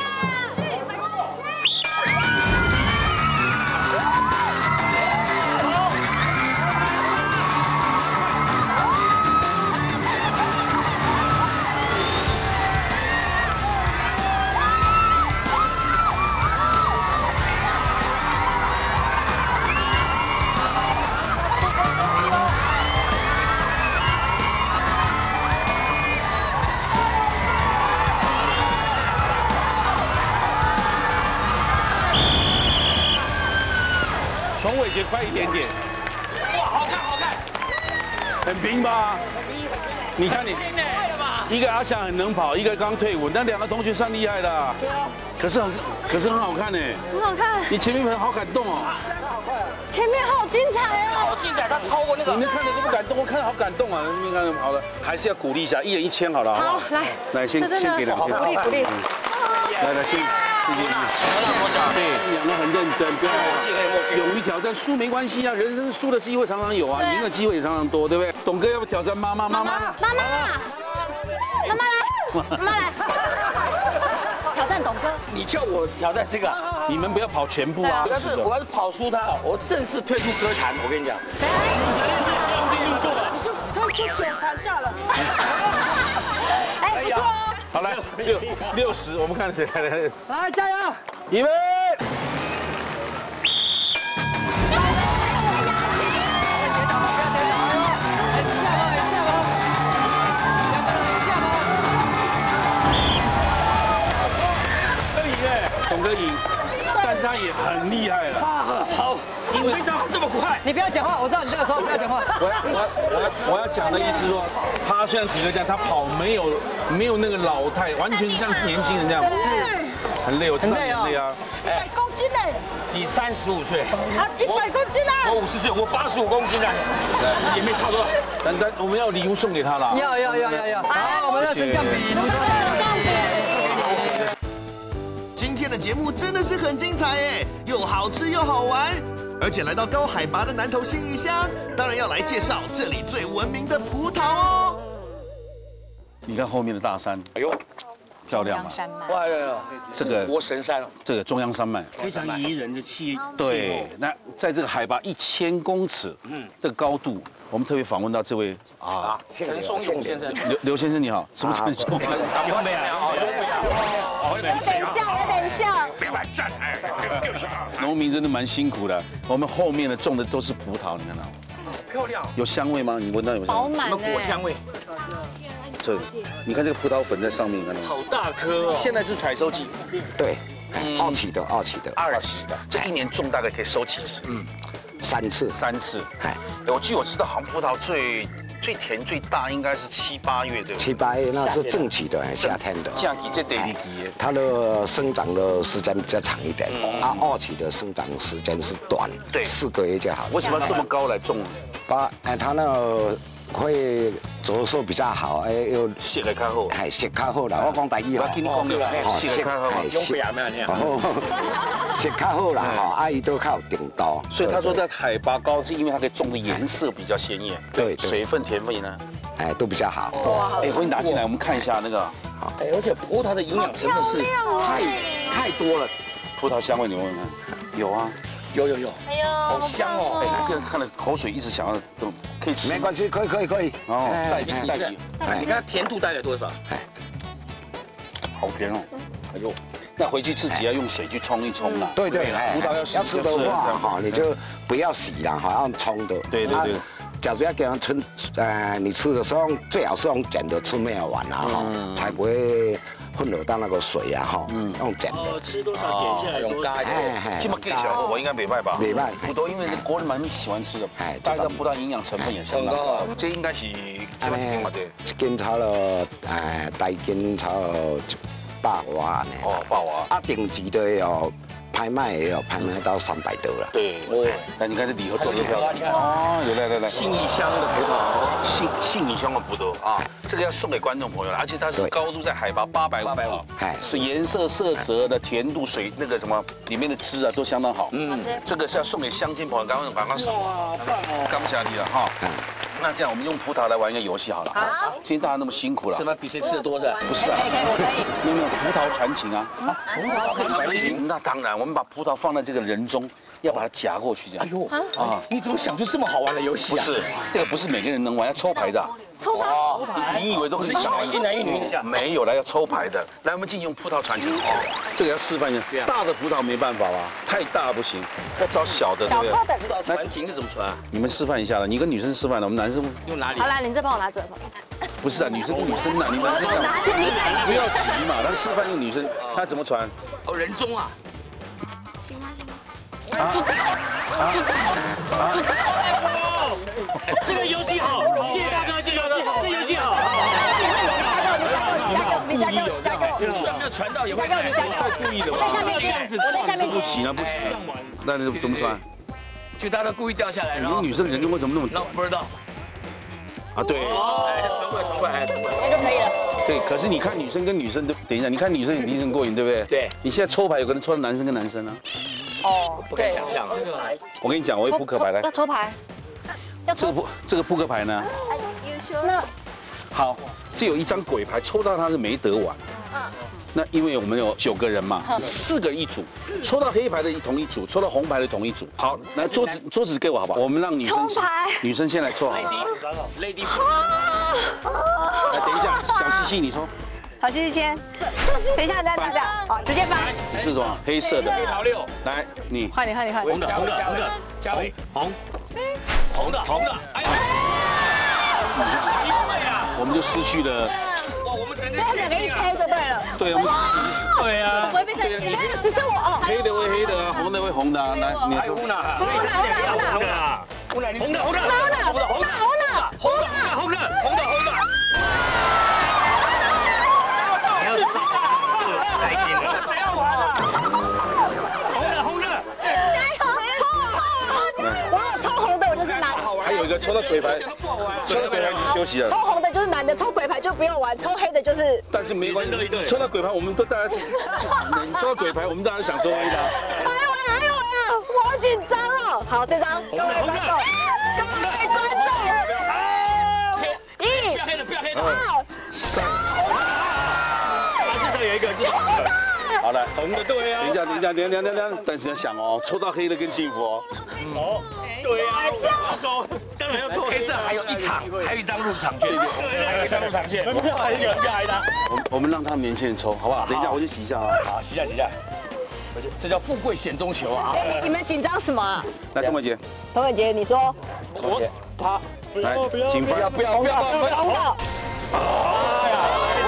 童伟杰快一点点。 哇，好看好看， 很平吧？你看你，一个阿翔很能跑，一个刚退伍，那两个同学算厉害的。可是很，可是很好看呢。 很好看。 你前面好感动哦。 前面好精彩哦。 好精彩，他超过那个。 你们看着都不感动，我看好感动啊！你看好了，还是要鼓励一下，一人一千好了。 好，来， 来先先给两千。 鼓励鼓励。 来来先。谢谢你。对，两个很认真，不要勇于挑战，输没关系啊，人生输的机会常常有啊，赢的机会也常常多，对不对？董哥要不要挑战妈妈？妈妈， 妈妈，妈妈来，妈妈来，挑战董哥。 你叫我挑战这个， 你们不要跑全部啊！ 但是我要是跑输他，我正式退出歌坛，我跟你讲。 退出九盘下了。 哎，不错哦。 好来，六六十，我们看谁来来。 来，加油！ 预备。 得赢，但是他也很厉害了。 好，你非常这么快， 你不要讲话，我知道你这个时候不要讲话。 我要我要我要我要讲的意思说，他虽然体格这样，他跑没有没有那个老态，完全是像年轻人这样，很累，我知道很累啊。 一百公斤呢？ 你三十五岁， 啊，一百公斤啊！ 我五十岁，我八十五公斤啊，也没差多。 但但我们要礼物送给他了。 要要要要要。好，我们的升降比， 今天的节目真的是很精彩哎，又好吃又好玩，而且来到高海拔的南投信义乡，当然要来介绍这里最闻名的葡萄哦。 你看后面的大山，哎呦，漂亮吗？ 哇呀， 这个活神山， 这个中央山脉非常宜人的气。 对，那在这个海拔一千公尺，嗯，这个高度，我们特别访问到这位啊， 陈松勇先生， 刘刘先生你好，什么陈松勇？ 有没有？ 有点像，有点像。 农民真的蛮辛苦的，我们后面的种的都是葡萄，你看到吗？ 漂亮， 有香味吗？你闻到有没有？ 饱满的果香味。 这，你看这个葡萄粉在上面，你看到吗？ 好大颗哦！现在是采收季， 对，二期的，二期的， 二期的，这一年种大概可以收几次？ 嗯，三次， 三次。哎，我据我知道，好像葡萄最最甜最大应该是七八月，对不对？ 七八月那是正期的，夏天的。 夏季这得期， 它的生长的时间比较长一点，啊，二期的生长时间是短， 对， 四个月就好。 为什么这么高来种？ 把哎，它那个。会着手比较好，哎，又色会较好， 系色较好啦。我讲第一吼， 我跟你讲了，色会较好， 用不了咩呢？ 色较好啦，吼，阿姨都靠顶刀。 所以他说在海拔高，是因为它可以种的颜色比较鲜艳， 对， 水分甜分呢， 哎，都比较好。 哇，哎，我给你拿进来，我们看一下那个， 哎，而且葡萄的营养成分是太太多了， 葡萄香味你闻闻看，有啊。 有有有， 哎呦， 好香哦！ 哎，那个看了口水一直想要都可以吃， 没关系，可以可以可以。 哦，代替代替， 你看甜度大概多少？哎， 好甜哦！哎呦，那回去自己要用水去冲一冲啦。 对对， 葡萄要要吃的话哈，你就不要洗了，哈，要冲的。 对对对。 假如要给它吞，呃，你吃的时候最好是用剪的吃没有完啊，哈，才不会。混合到那个水呀，哈，嗯，用剪的。 哦，吃多少剪下来，用嘎一点。这么给小伙，我应该没办法。 没办法。葡萄因为国人蛮喜欢吃的，哎，大家葡萄营养成分也相当高。这应该是这么一斤嘛对？ 一斤差了，哎，大斤差了一百瓦呢。 哦，百瓦。 啊，顶级的有拍卖也有拍卖到三百多了。 对，哦，那你看这礼盒做的漂亮。哦，有来来来， 信义乡的葡萄， 信信义乡的葡萄啊，这个要送给观众朋友了，而且它是高度在海拔八百五，八百五，哎，是颜色、色泽的甜度、水那个什么里面的汁啊都相当好。嗯，这个是要送给乡亲朋友，刚刚刚刚送，哇，棒哦，刚下地了哈。那这样我们用葡萄来玩一个游戏好了。好。今天大家那么辛苦了。 什么比谁吃的多是吧？ 不是啊。 可以可以我可以。 没有没有葡萄传情啊。啊，葡萄传情。那当然，我们把葡萄放在这个人中，要把它夹过去这样。哎呦啊！你怎么想出这么好玩的游戏啊？ 不是，这个不是每个人能玩，要抽牌的。 抽牌？ 抽牌？你以为都是想玩一男一女一下？ 没有了，要抽牌的。来，我们进行用葡萄传情。这个要示范一下。大的葡萄没办法吧？太大不行，要找小的，对不对？ 小颗的葡萄传情是怎么传啊？ 你们示范一下了，你跟女生示范了，我们男生用哪里？ 好啦，你这帮我拿这。 不是啊，女生跟女生啊，你们这样不要急嘛。他示范用女生，他怎么传？ 哦，人中啊。 行吗？ 啊啊啊！ 这个游戏好，谢谢大哥，这个游戏好，这游戏好。 你加给我，你加给我，你加给我。 有没有传到？有没有？ 你加给我， 太故意了。 我在下面接，我在下面接。 不行啊，不行。那你怎么传？ 就大家都故意掉下来，然后女生人中为什么那么？ 那不知道。 啊，对。 哦，传过来，传过来， 那就可以了。 对，可是你看女生跟女生，等一下，你看女生也精神过瘾，对不对？ 对。 你现在抽牌有可能抽到男生跟男生啊。 哦， 不敢想象啊。 我跟你讲，我有扑克牌来。 要抽牌。 这个扑这个扑克牌呢？ 那好，这有一张鬼牌，抽到它是没得玩。嗯。那因为我们有九个人嘛，四个一组，抽到黑牌的同一组，抽到红牌的同一组。好，来桌子桌子给我好不好？我们让女生抽牌， 女生先来抽好了。 Lady， 来，等一下，小西西你抽。 好，西西先。等一下，等一下，等一下，好，直接翻。 是什么？黑色的。 黑桃六。 来，你。 换你，换你，换你。 红的，红的，红的，加尾，红。红的，红的，哎呀！ 我我们就失去了。 哇，我们整个所以两个一黑就对了。 对，我们对啊， 不会变成黑的，只剩我哦。 黑的会黑的啊，红的会红的啊。来，你还有乌娜， 红的红的红的啊，乌娜，红的红的红的红的红的红的红的红的红的红的红的。还要来劲了，谁要玩啊？红的红的， 加油！我有抽红的，我就是男。 还有一个抽到鬼牌，抽到鬼牌你休息了。 抽红的就是男的，抽鬼牌就不用玩，抽黑的就是。 但是没关系，抽到鬼牌我们都大家，你抽到鬼牌我们大家想抽黑的。 还有我，还有我，我好紧张哦。好，这张各位观众，各位观众，一， 不要黑的，不要黑的。 二，三。 至少有一个是红的。 好了， 红的对啊。 等一下，等一下，等一下，等一下，但是要想哦，抽到黑的更幸福哦。 哦，对啊，要抽，当然要抽黑色，还有一场，还有一张入场券，对，还有一张入场券，门票还是有票来的。 我我们让他们年轻人抽，好不好？等一下我去洗一下啊。 好，洗一下，洗一下。 这叫富贵险中求啊！ 你们紧张什么啊？ 来，童伟杰， 童伟杰，你说。 童伟杰， 他来，请不要不要不要不要红的。 哎呀，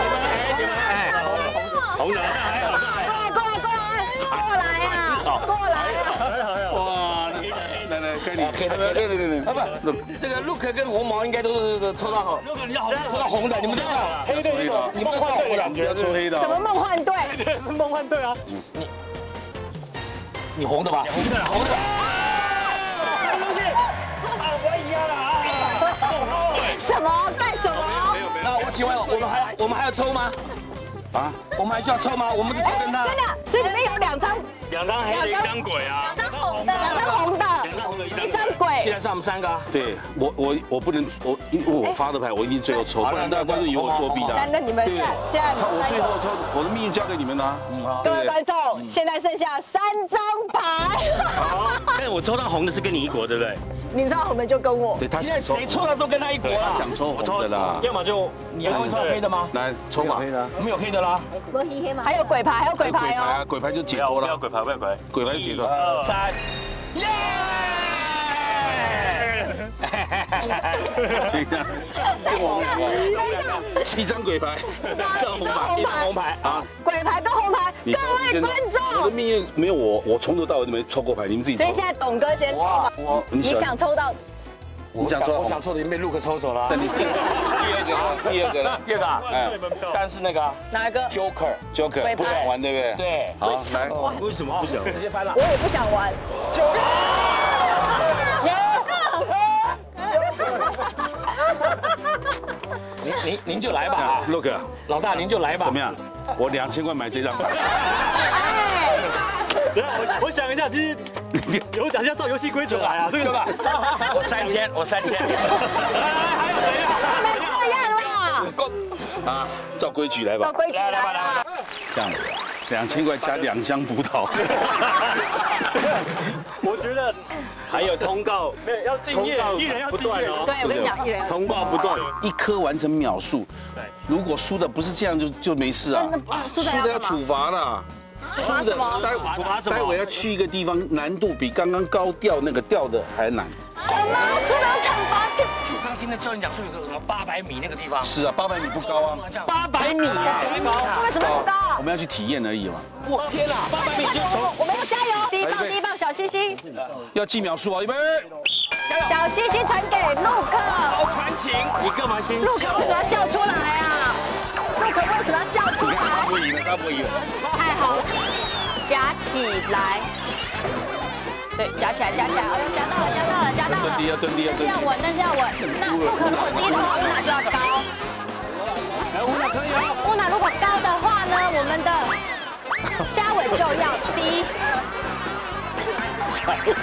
红的，还好。 过来过来过来啊！过来啊！ 哇，来来，该你， 黑的黑的黑的，啊不，这个 Look 跟红毛应该都是抽到好，抽到红的，你们知道黑的黑的，你们抽到红的感觉， 抽黑的。 什么梦幻队？ 梦幻队啊！ 你你红的吧？ 红的，红的。啊，我一样了啊！ 什么干什么？ 那我请问，我们还我们还要抽吗？啊，我们还需要抽吗？我们就抽跟他。 真的，所以里面有两张， 两张黑的，一张鬼啊， 两张红的，两张红的， 两张红的， 一张鬼。 现在是我们三个啊。 对我我我不能我因为我发的牌我一定最后抽，不然大家观众以为我作弊的。 那那你们现在现在我最后抽，我的命运交给你们了。 各位观众，现在剩下三张牌。 但是我抽到红的是跟你一国，对不对？ 你知道我们就跟我。 对他现在谁抽到都跟他一国了。 他想抽红的啦。 要么就你还会抽黑的吗？ 来抽嘛。 没有黑的啦。 没黑黑吗？还有鬼牌，还有鬼牌哦。 鬼牌就解脱了。 不要鬼牌，不要鬼牌。 鬼牌就解脱。 二三，耶！ 等一下，这我一张鬼牌，一张红牌， 一张红牌啊！ 鬼牌跟红牌，各位观众， 我的命运没有我，我从头到尾都没抽过牌，你们自己抽。 所以现在董哥先抽吧。 我你想抽到？ 你想抽？ 我想抽的已经被 Look 抽走了。 那你第二个，第二个了， 第二个，哎，但是那个哪一个 ？Joker，Joker 不想玩对不对？ 对。 好，来， 为什么不想？ 直接翻了。 我也不想玩。 您您您就来吧 ，Look， 老大您就来吧。 怎么样？我两千块买这张牌。 我我想一下，其实我想一下照游戏规则来啊，这个我三千，我三千。还有谁啊？ 不一样了。 够啊，照规矩来吧。 照规矩来来来。 这样，两千块加两箱葡萄。 我觉得还有通告，没有要敬业，艺人要不断哦。 对，我跟你讲，艺人通告不断，一颗完成秒数。如果输的不是这样，就就没事啊。输的要处罚啦。 处罚什么？ 待待会要去一个地方，难度比刚刚高调那个调的还难。 什么？输的要惩罚？ 就刚听那教练讲说有个什么八百米那个地方。 是啊，八百米不高啊。 八百米啊， 为什么不高？ 我们要去体验而已嘛。 我天哪，八百米就从我们要加油！第一棒，第一棒，小星星。 要记秒数啊，预备。 小星星传给陆克。 好传情， 你干嘛先？ 陆克为什么要笑出来啊？陆克为什么要笑出来？ 他不赢了，他不赢了。 太好了，夹起来。对，夹起来，夹起来，哦，夹到了，夹到了，夹到了。 蹲低要蹲低要蹲低。 但是要稳，但是要稳。那陆克如果低的话，乌娜就要高。 来，乌娜可以啊。 乌娜如果高的话呢，我们的嘉伟就要低。 嘉伟。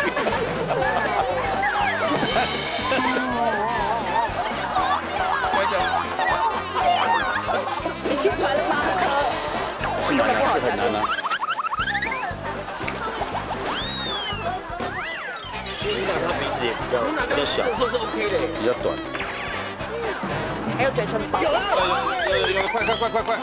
已经传了八颗。 是难啊，是很难啊。 他鼻子也比较比较小， 是是 OK 的， 比较短。 还有嘴唇薄。 有有有有，快快快快快！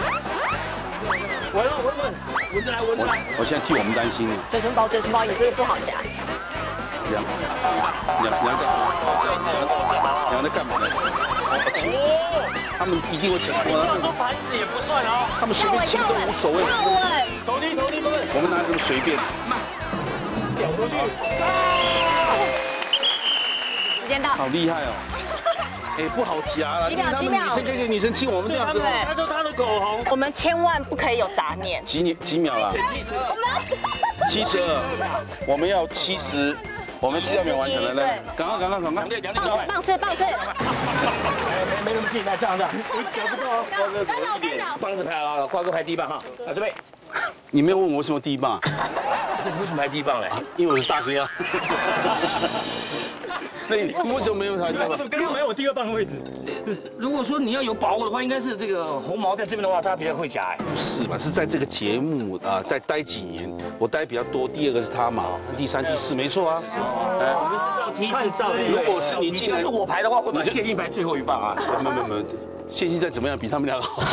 闻了闻闻，闻着来闻着来。 我现在替我们担心。 嘴唇薄，嘴唇薄也这个不好夹。 两两两个，两个在干嘛呢？哦，他们一定会请过。 要说盘子也不算哦， 他们随便亲都无所谓。 投地投地投地， 我们哪有那么随便？ 掉出去。 时间到。 好厉害哦！哎，不好夹了。 几秒？几秒？ 女生跟一个女生亲，我们这样子。 他就他的口红。 我们千万不可以有杂念。 几几秒了？七十二。我们要七十。我们七十秒完成了，来，赶快赶快赶快！ 棒次棒次。 没没那么近，来这样这样。找不到啊，瓜哥走一点。棒子排好了，瓜哥排第一棒哈。啊，准备。 你没有问我为什么第一棒？ 为什么排第一棒嘞？ 因为我是大哥呀。那你为什么没有排第一棒？ 刚刚没有我第二棒的位置。如果说你要有把握的话，应该是这个红毛在这边的话，他比较会夹哎。 不是吧？是在这个节目啊，再待几年，我待比较多。第二个是他嘛，第三、第四，没错啊。 哎，我们是照梯次照的。 如果是你进来， 是我排的话，会把谢晋排最后一棒啊。 没没没，谢晋再怎么样，比他们俩好。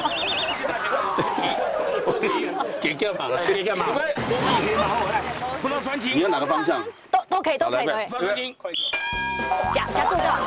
给干嘛了？ 给干嘛？不能传情。 你要哪个方向？ 都都可以，都可以，都可以。夹夹住就好。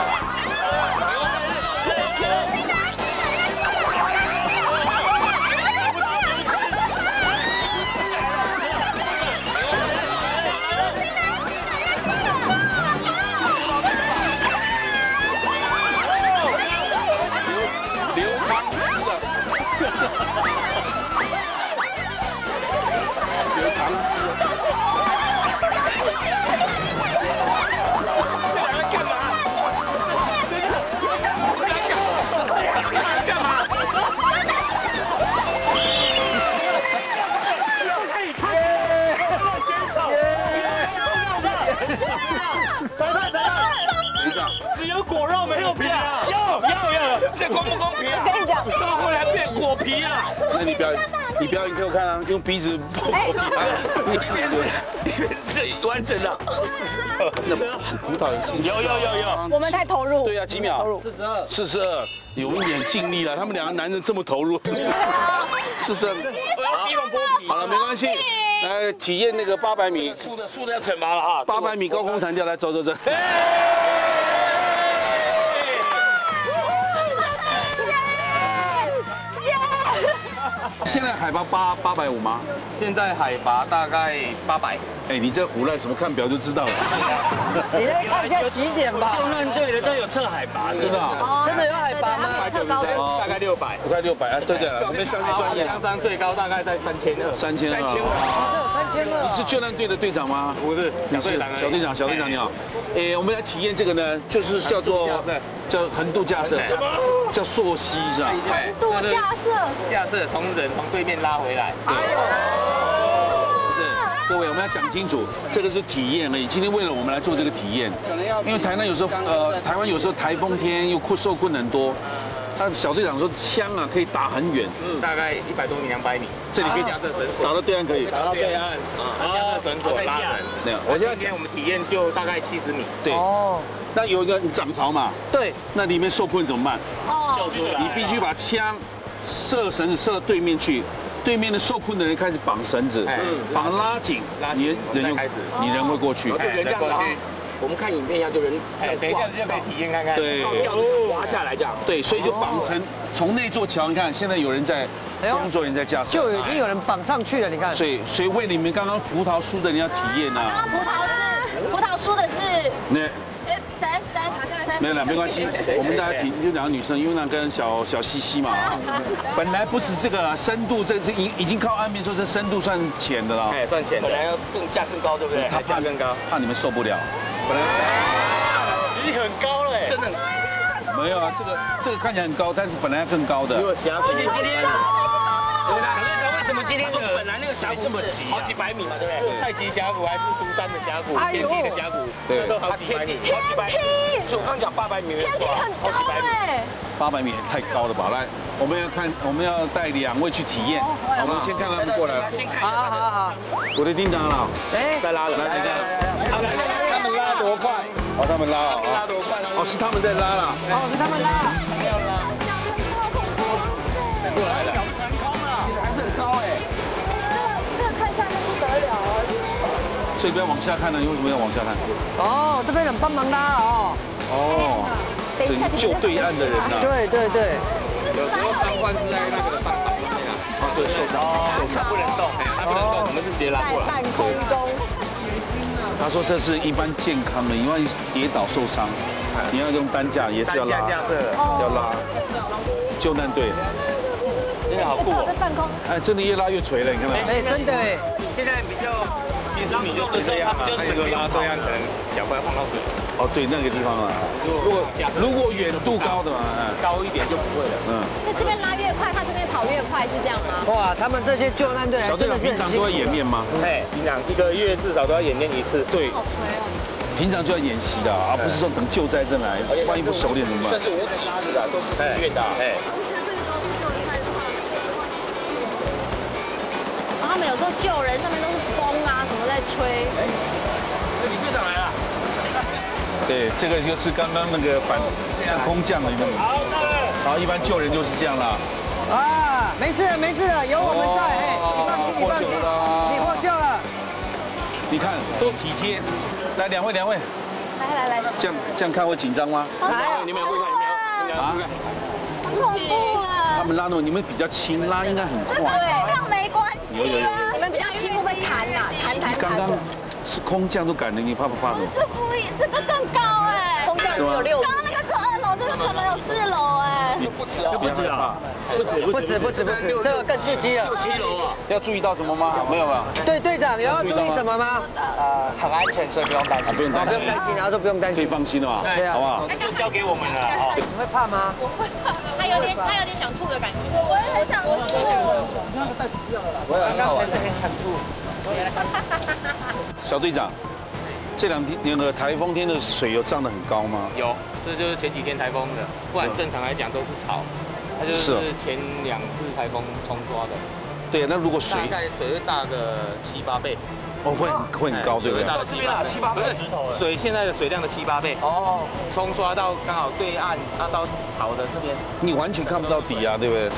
只有果肉没有皮啊！要要要，这公不公平啊？ 我跟你讲， 到后来变果皮啊！ 那你表演，你表演给我看啊，用鼻子破果皮啊！ 你边是你边是完整的。 那葡萄有进去？ 有有有有。 我们太投入。 对呀，几秒？四十二。四十二，有一点尽力了。他们两个男人这么投入。四十二。 逼我剥皮。 好了，没关系。来体验那个八百米。 输的输的要惩罚了哈。 八百米高空弹跳，来走走走。现在海拔八八百五吗？ 现在海拔大概八百。 哎，你这胡乱什么？看表就知道了。 你来看一下体检吧。 救难队的都有测海拔， 真的？ 真的有海拔吗？ 测高度， 大概六百， 快六百啊！对对了，我们相信专业。 香山最高大概在三千二。 三千二。 三千二。 你是救难队的队长吗？ 不是， 你是小队长，小队长你好。哎，我们来体验这个呢，就是叫做叫横渡架设，叫溯溪是吧？ 度架设。 架设从人从对面拉回来。 对。各位，我们要讲清楚，这个是体验而已。今天为了我们来做这个体验，因为台湾有时候呃，台湾有时候台风天又困受困很多。他小队长说枪啊可以打很远， 嗯，大概一百多米、两百米， 这里可以架设绳索， 打到对岸可以， 打到对岸啊，架设绳索拉人。 那样， 我今天我们体验就大概七十米。 对。哦。那有一个涨潮嘛？ 对。 那里面受困怎么办？ 哦。 救出来。 你必须把枪射绳子射到对面去。对面的受困的人开始绑绳子，绑拉紧，你人就开始，你人会过去， 就人这样子。我们看影片一样，就人等一下就可以体验看看， 对， 滑下来这样， 对，所以就绑成从那座桥，你看现在有人在工作人员在架设， 就已经有人绑上去了，你看。 所以所以为你们刚刚葡萄输的人要体验呐。 刚刚葡萄是葡萄输的是那。 谁谁谁？ 没有了，没关系。我们大家提就两个女生，优娜跟小小西西嘛。本来不是这个深度，这是已已经靠岸边说这深度算浅的了。 哎，算浅。 本来要更架更高，对不对？ 它架更高， 怕你们受不了。本来已经很高了，真的。 没有啊，这个这个看起来很高，但是本来要更高的。 而且今天，对啦，为什么今天本来那个峡谷这么急，好几百米嘛，对不对？太极峡谷还是独山的峡谷，天梯的峡谷， 对， 都好几百米，好几百米。所以我刚讲八百米没错，好几百米。 八百米也太高了吧？来，我们要看，我们要带两位去体验。我们先看他们过来。 先看。 好好好。 我的叮当了。 哎， 再拉了，来来来， 他们他们拉多快？ 哦，他们拉啊。 拉多快？ 哦，是他们在拉了。 哦，是他们拉。 要拉。过来了。 成功了， 还是很高哎。 这个看下面不得了啊！ 所以不要往下看呢，你为什么要往下看？ 哦，这边人帮忙拉哦。 哦，这救对岸的人呐。 对对对。 有时候伤患是在那个上方面啊，啊对，受伤，受伤不能动，他不能动，我们是直接拉过来。 半空中。 他说这是一般健康的，因为跌倒受伤，你要用担架也是要拉， 架设要拉。救难队。 真的好酷哦！ 哎，真的越拉越垂了，你看到没？ 哎，真的哎， 现在比较其实你就是这样嘛，他一个拉对岸可能脚快碰到水。 哦，对，那个地方啊，如果如果远度高的嘛， 高一点就不会了。嗯。 那这边拉越快，他这边跑越快，是这样吗？ 哇，他们这些救难队小队长平常都要演练吗？ 哎，平常一个月至少都要演练一次。 对。好垂哦。平常就要演习的，而不是说等救灾阵来，万一不熟练怎么办？ 算是无极制的，都是自愿的。哎。 他们有时候救人，上面都是风啊，什么在吹。哎， 李队长来了。 对，这个就是刚刚那个反像空降的那种。好，然后一般救人就是这样啦。 啊，没事了，没事了，有我们在，哎，你放心，你放心，你获救了。 你看，都体贴。来，两位，两位。 来来来。 这样这样看会紧张吗？ 来，你们会看，你们啊。 很恐怖啊！ 他们拉那种，你们比较轻，拉应该很快。 对，量没关系啊。你们比较轻，会不会弹呐？弹弹弹。 刚刚是空降都敢的，你怕不怕？ 这不，这个更高哎。空降只有六。刚刚那个是二楼，这个可能有四楼哎。 不止啊，不止啊， 不止不止不止不止，这个更刺激了。 六七楼啊！ 要注意到什么吗？没有吧？ 对，队长有要注意什么吗？ 呃，很安全，所以不用担心。 不用担心， 不用担心，然后说不用担心， 可以放心了， 对啊， 好不好？ 就交给我们了。 你会怕吗？ 我会怕，他有点他有点想吐的感觉。我也很想吐。 我刚刚才是很想吐。 小队长，这两天那个台风天的水有涨得很高吗？ 有，这就是前几天台风的，不然正常来讲都是潮。它就是前两次台风冲刷的。 对，那如果水大概水会大个七八倍。 哦，会会很高，对不对？ 大的七八七八倍，水现在的水量的七八倍。哦，冲刷到刚好对岸，啊到潮的这边， 你完全看不到底啊，对不对？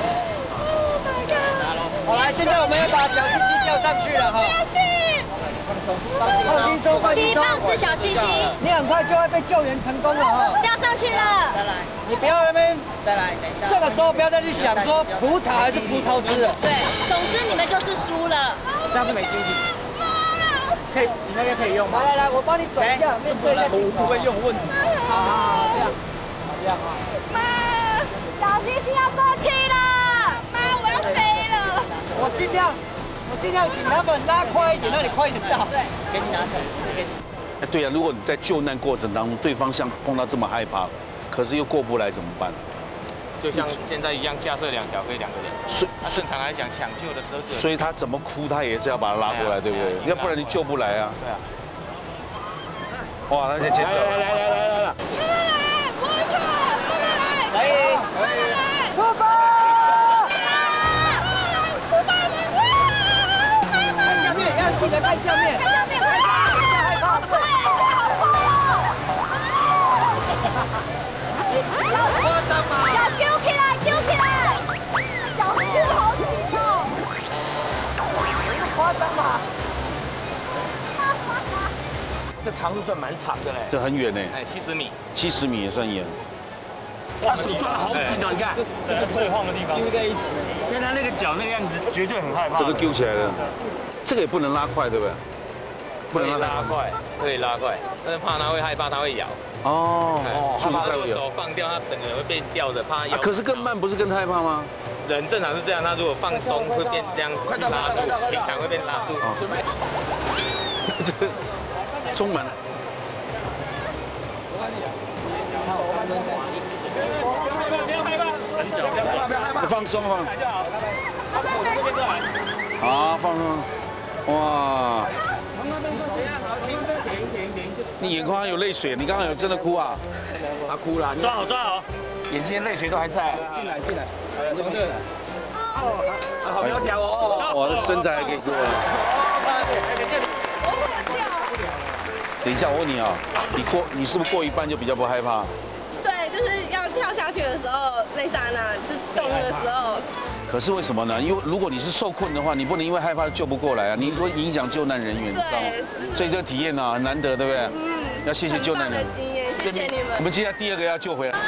好，来，现在我们要把小星星吊上去了哈。放轻松，放轻松。 第一棒是小星星， 你很快就会被救援成功了哈。 吊上去了。 再来，你不要那边再来，等一下。这个时候不要再去想说葡萄还是葡萄汁了。 对，总之你们就是输了。 这样是没经济。可以，你那边可以用吗？来来来，我帮你转一下，面对一下。不会用问题。好好好，这样，好这样啊。 妈，小星星要过去了，妈，我要飞了。 我尽量，我尽量请他们拉快一点，让你快一点到。对，给你拿绳，这边。 哎，对呀，如果你在救难过程当中，对方像碰到这么害怕，可是又过不来怎么办？ 就像现在一样，架设两条可以两个人。 所以正常来讲，抢救的时候就。 所以他怎么哭，他也是要把他拉过来，对不对？要不然你救不来啊。 对啊。 哇，他在前走。 来来来来来来。 可以，可以。出发！出发！看下面，要记得看下面。 看下面，害怕，害怕，对，好夸张吗？ 脚揪起来，揪起来，脚揪好紧哦。 夸张吗？ 这长度算蛮长的嘞。 这很远呢。 哎，七十米。 七十米也算远。 哇，手抓得好紧哦！你看，这个会晃的地方，丢在一起。因为他那个脚那个样子，绝对很害怕。 这个丢起来了，这个也不能拉快，对不对？ 不能拉快，可以拉快，但是怕他会害怕，他会咬。 哦， 他把手放掉，他整个人会被吊着，怕咬。 可是更慢不是更害怕吗？ 人正常是这样，他如果放松会变这样拉住，平常会变拉住。 这个充满了。放松放。好，放松。哇！你眼眶有泪水，你刚刚有真的哭啊？他哭了， 抓好抓好，眼睛泪水都还在。进来进来，怎么的？好苗条哦！ 我的身材还可以过。等一下，我问你啊，你过你是不是过一半就比较不害怕？ 对，就是要跳下去的时候，那刹那就动的时候， 可是为什么呢？因为如果你是受困的话，你不能因为害怕救不过来啊，你会影响救难人员，你知道吗？所以这个体验呢很难得，对不对？嗯。要谢谢救难人。 谢谢你们。 我们接下来第二个要救回来。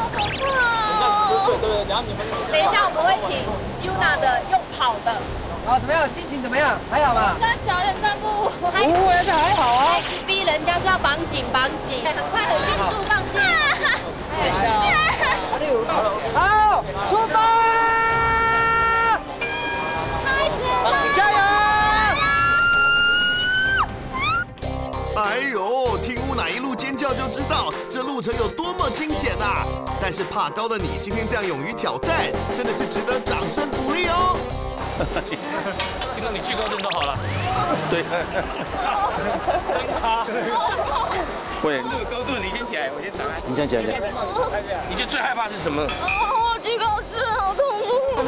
等一下我们会请 Yuna 的用跑的。 啊，怎么样？心情怎么样？还好吗？ 山脚有散步。 不会，这还好啊。 一直逼人家说要绑紧绑紧，很快很迅速，放心。等一下哦。 好，出发！ 开始。 加油！ 哎呦，听乌娜一路尖叫就知道这路程有多么惊险啊！但是怕高的你今天这样勇于挑战，真的是值得掌声鼓励哦。 听说你惧高症都好了。 对。喂， 高度你先起来，我先打开。 你先起来。 你觉得最害怕是什么？ 哦，惧高症好痛苦。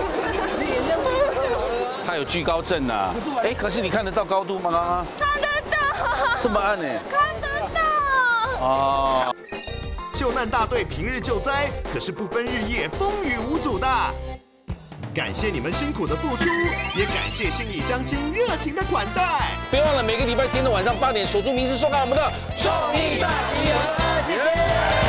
他有惧高症啊。哎，可是你看得到高度吗？刚刚？ 看得到。 这么暗呢？ 看得到。 哦。 救难大队平日救灾，可是不分日夜，风雨无阻的。感谢你们辛苦的付出，也感谢信义乡亲热情的款待。 别忘了每个礼拜天的晚上八点，锁住民视收看我们的创意大集合。谢谢。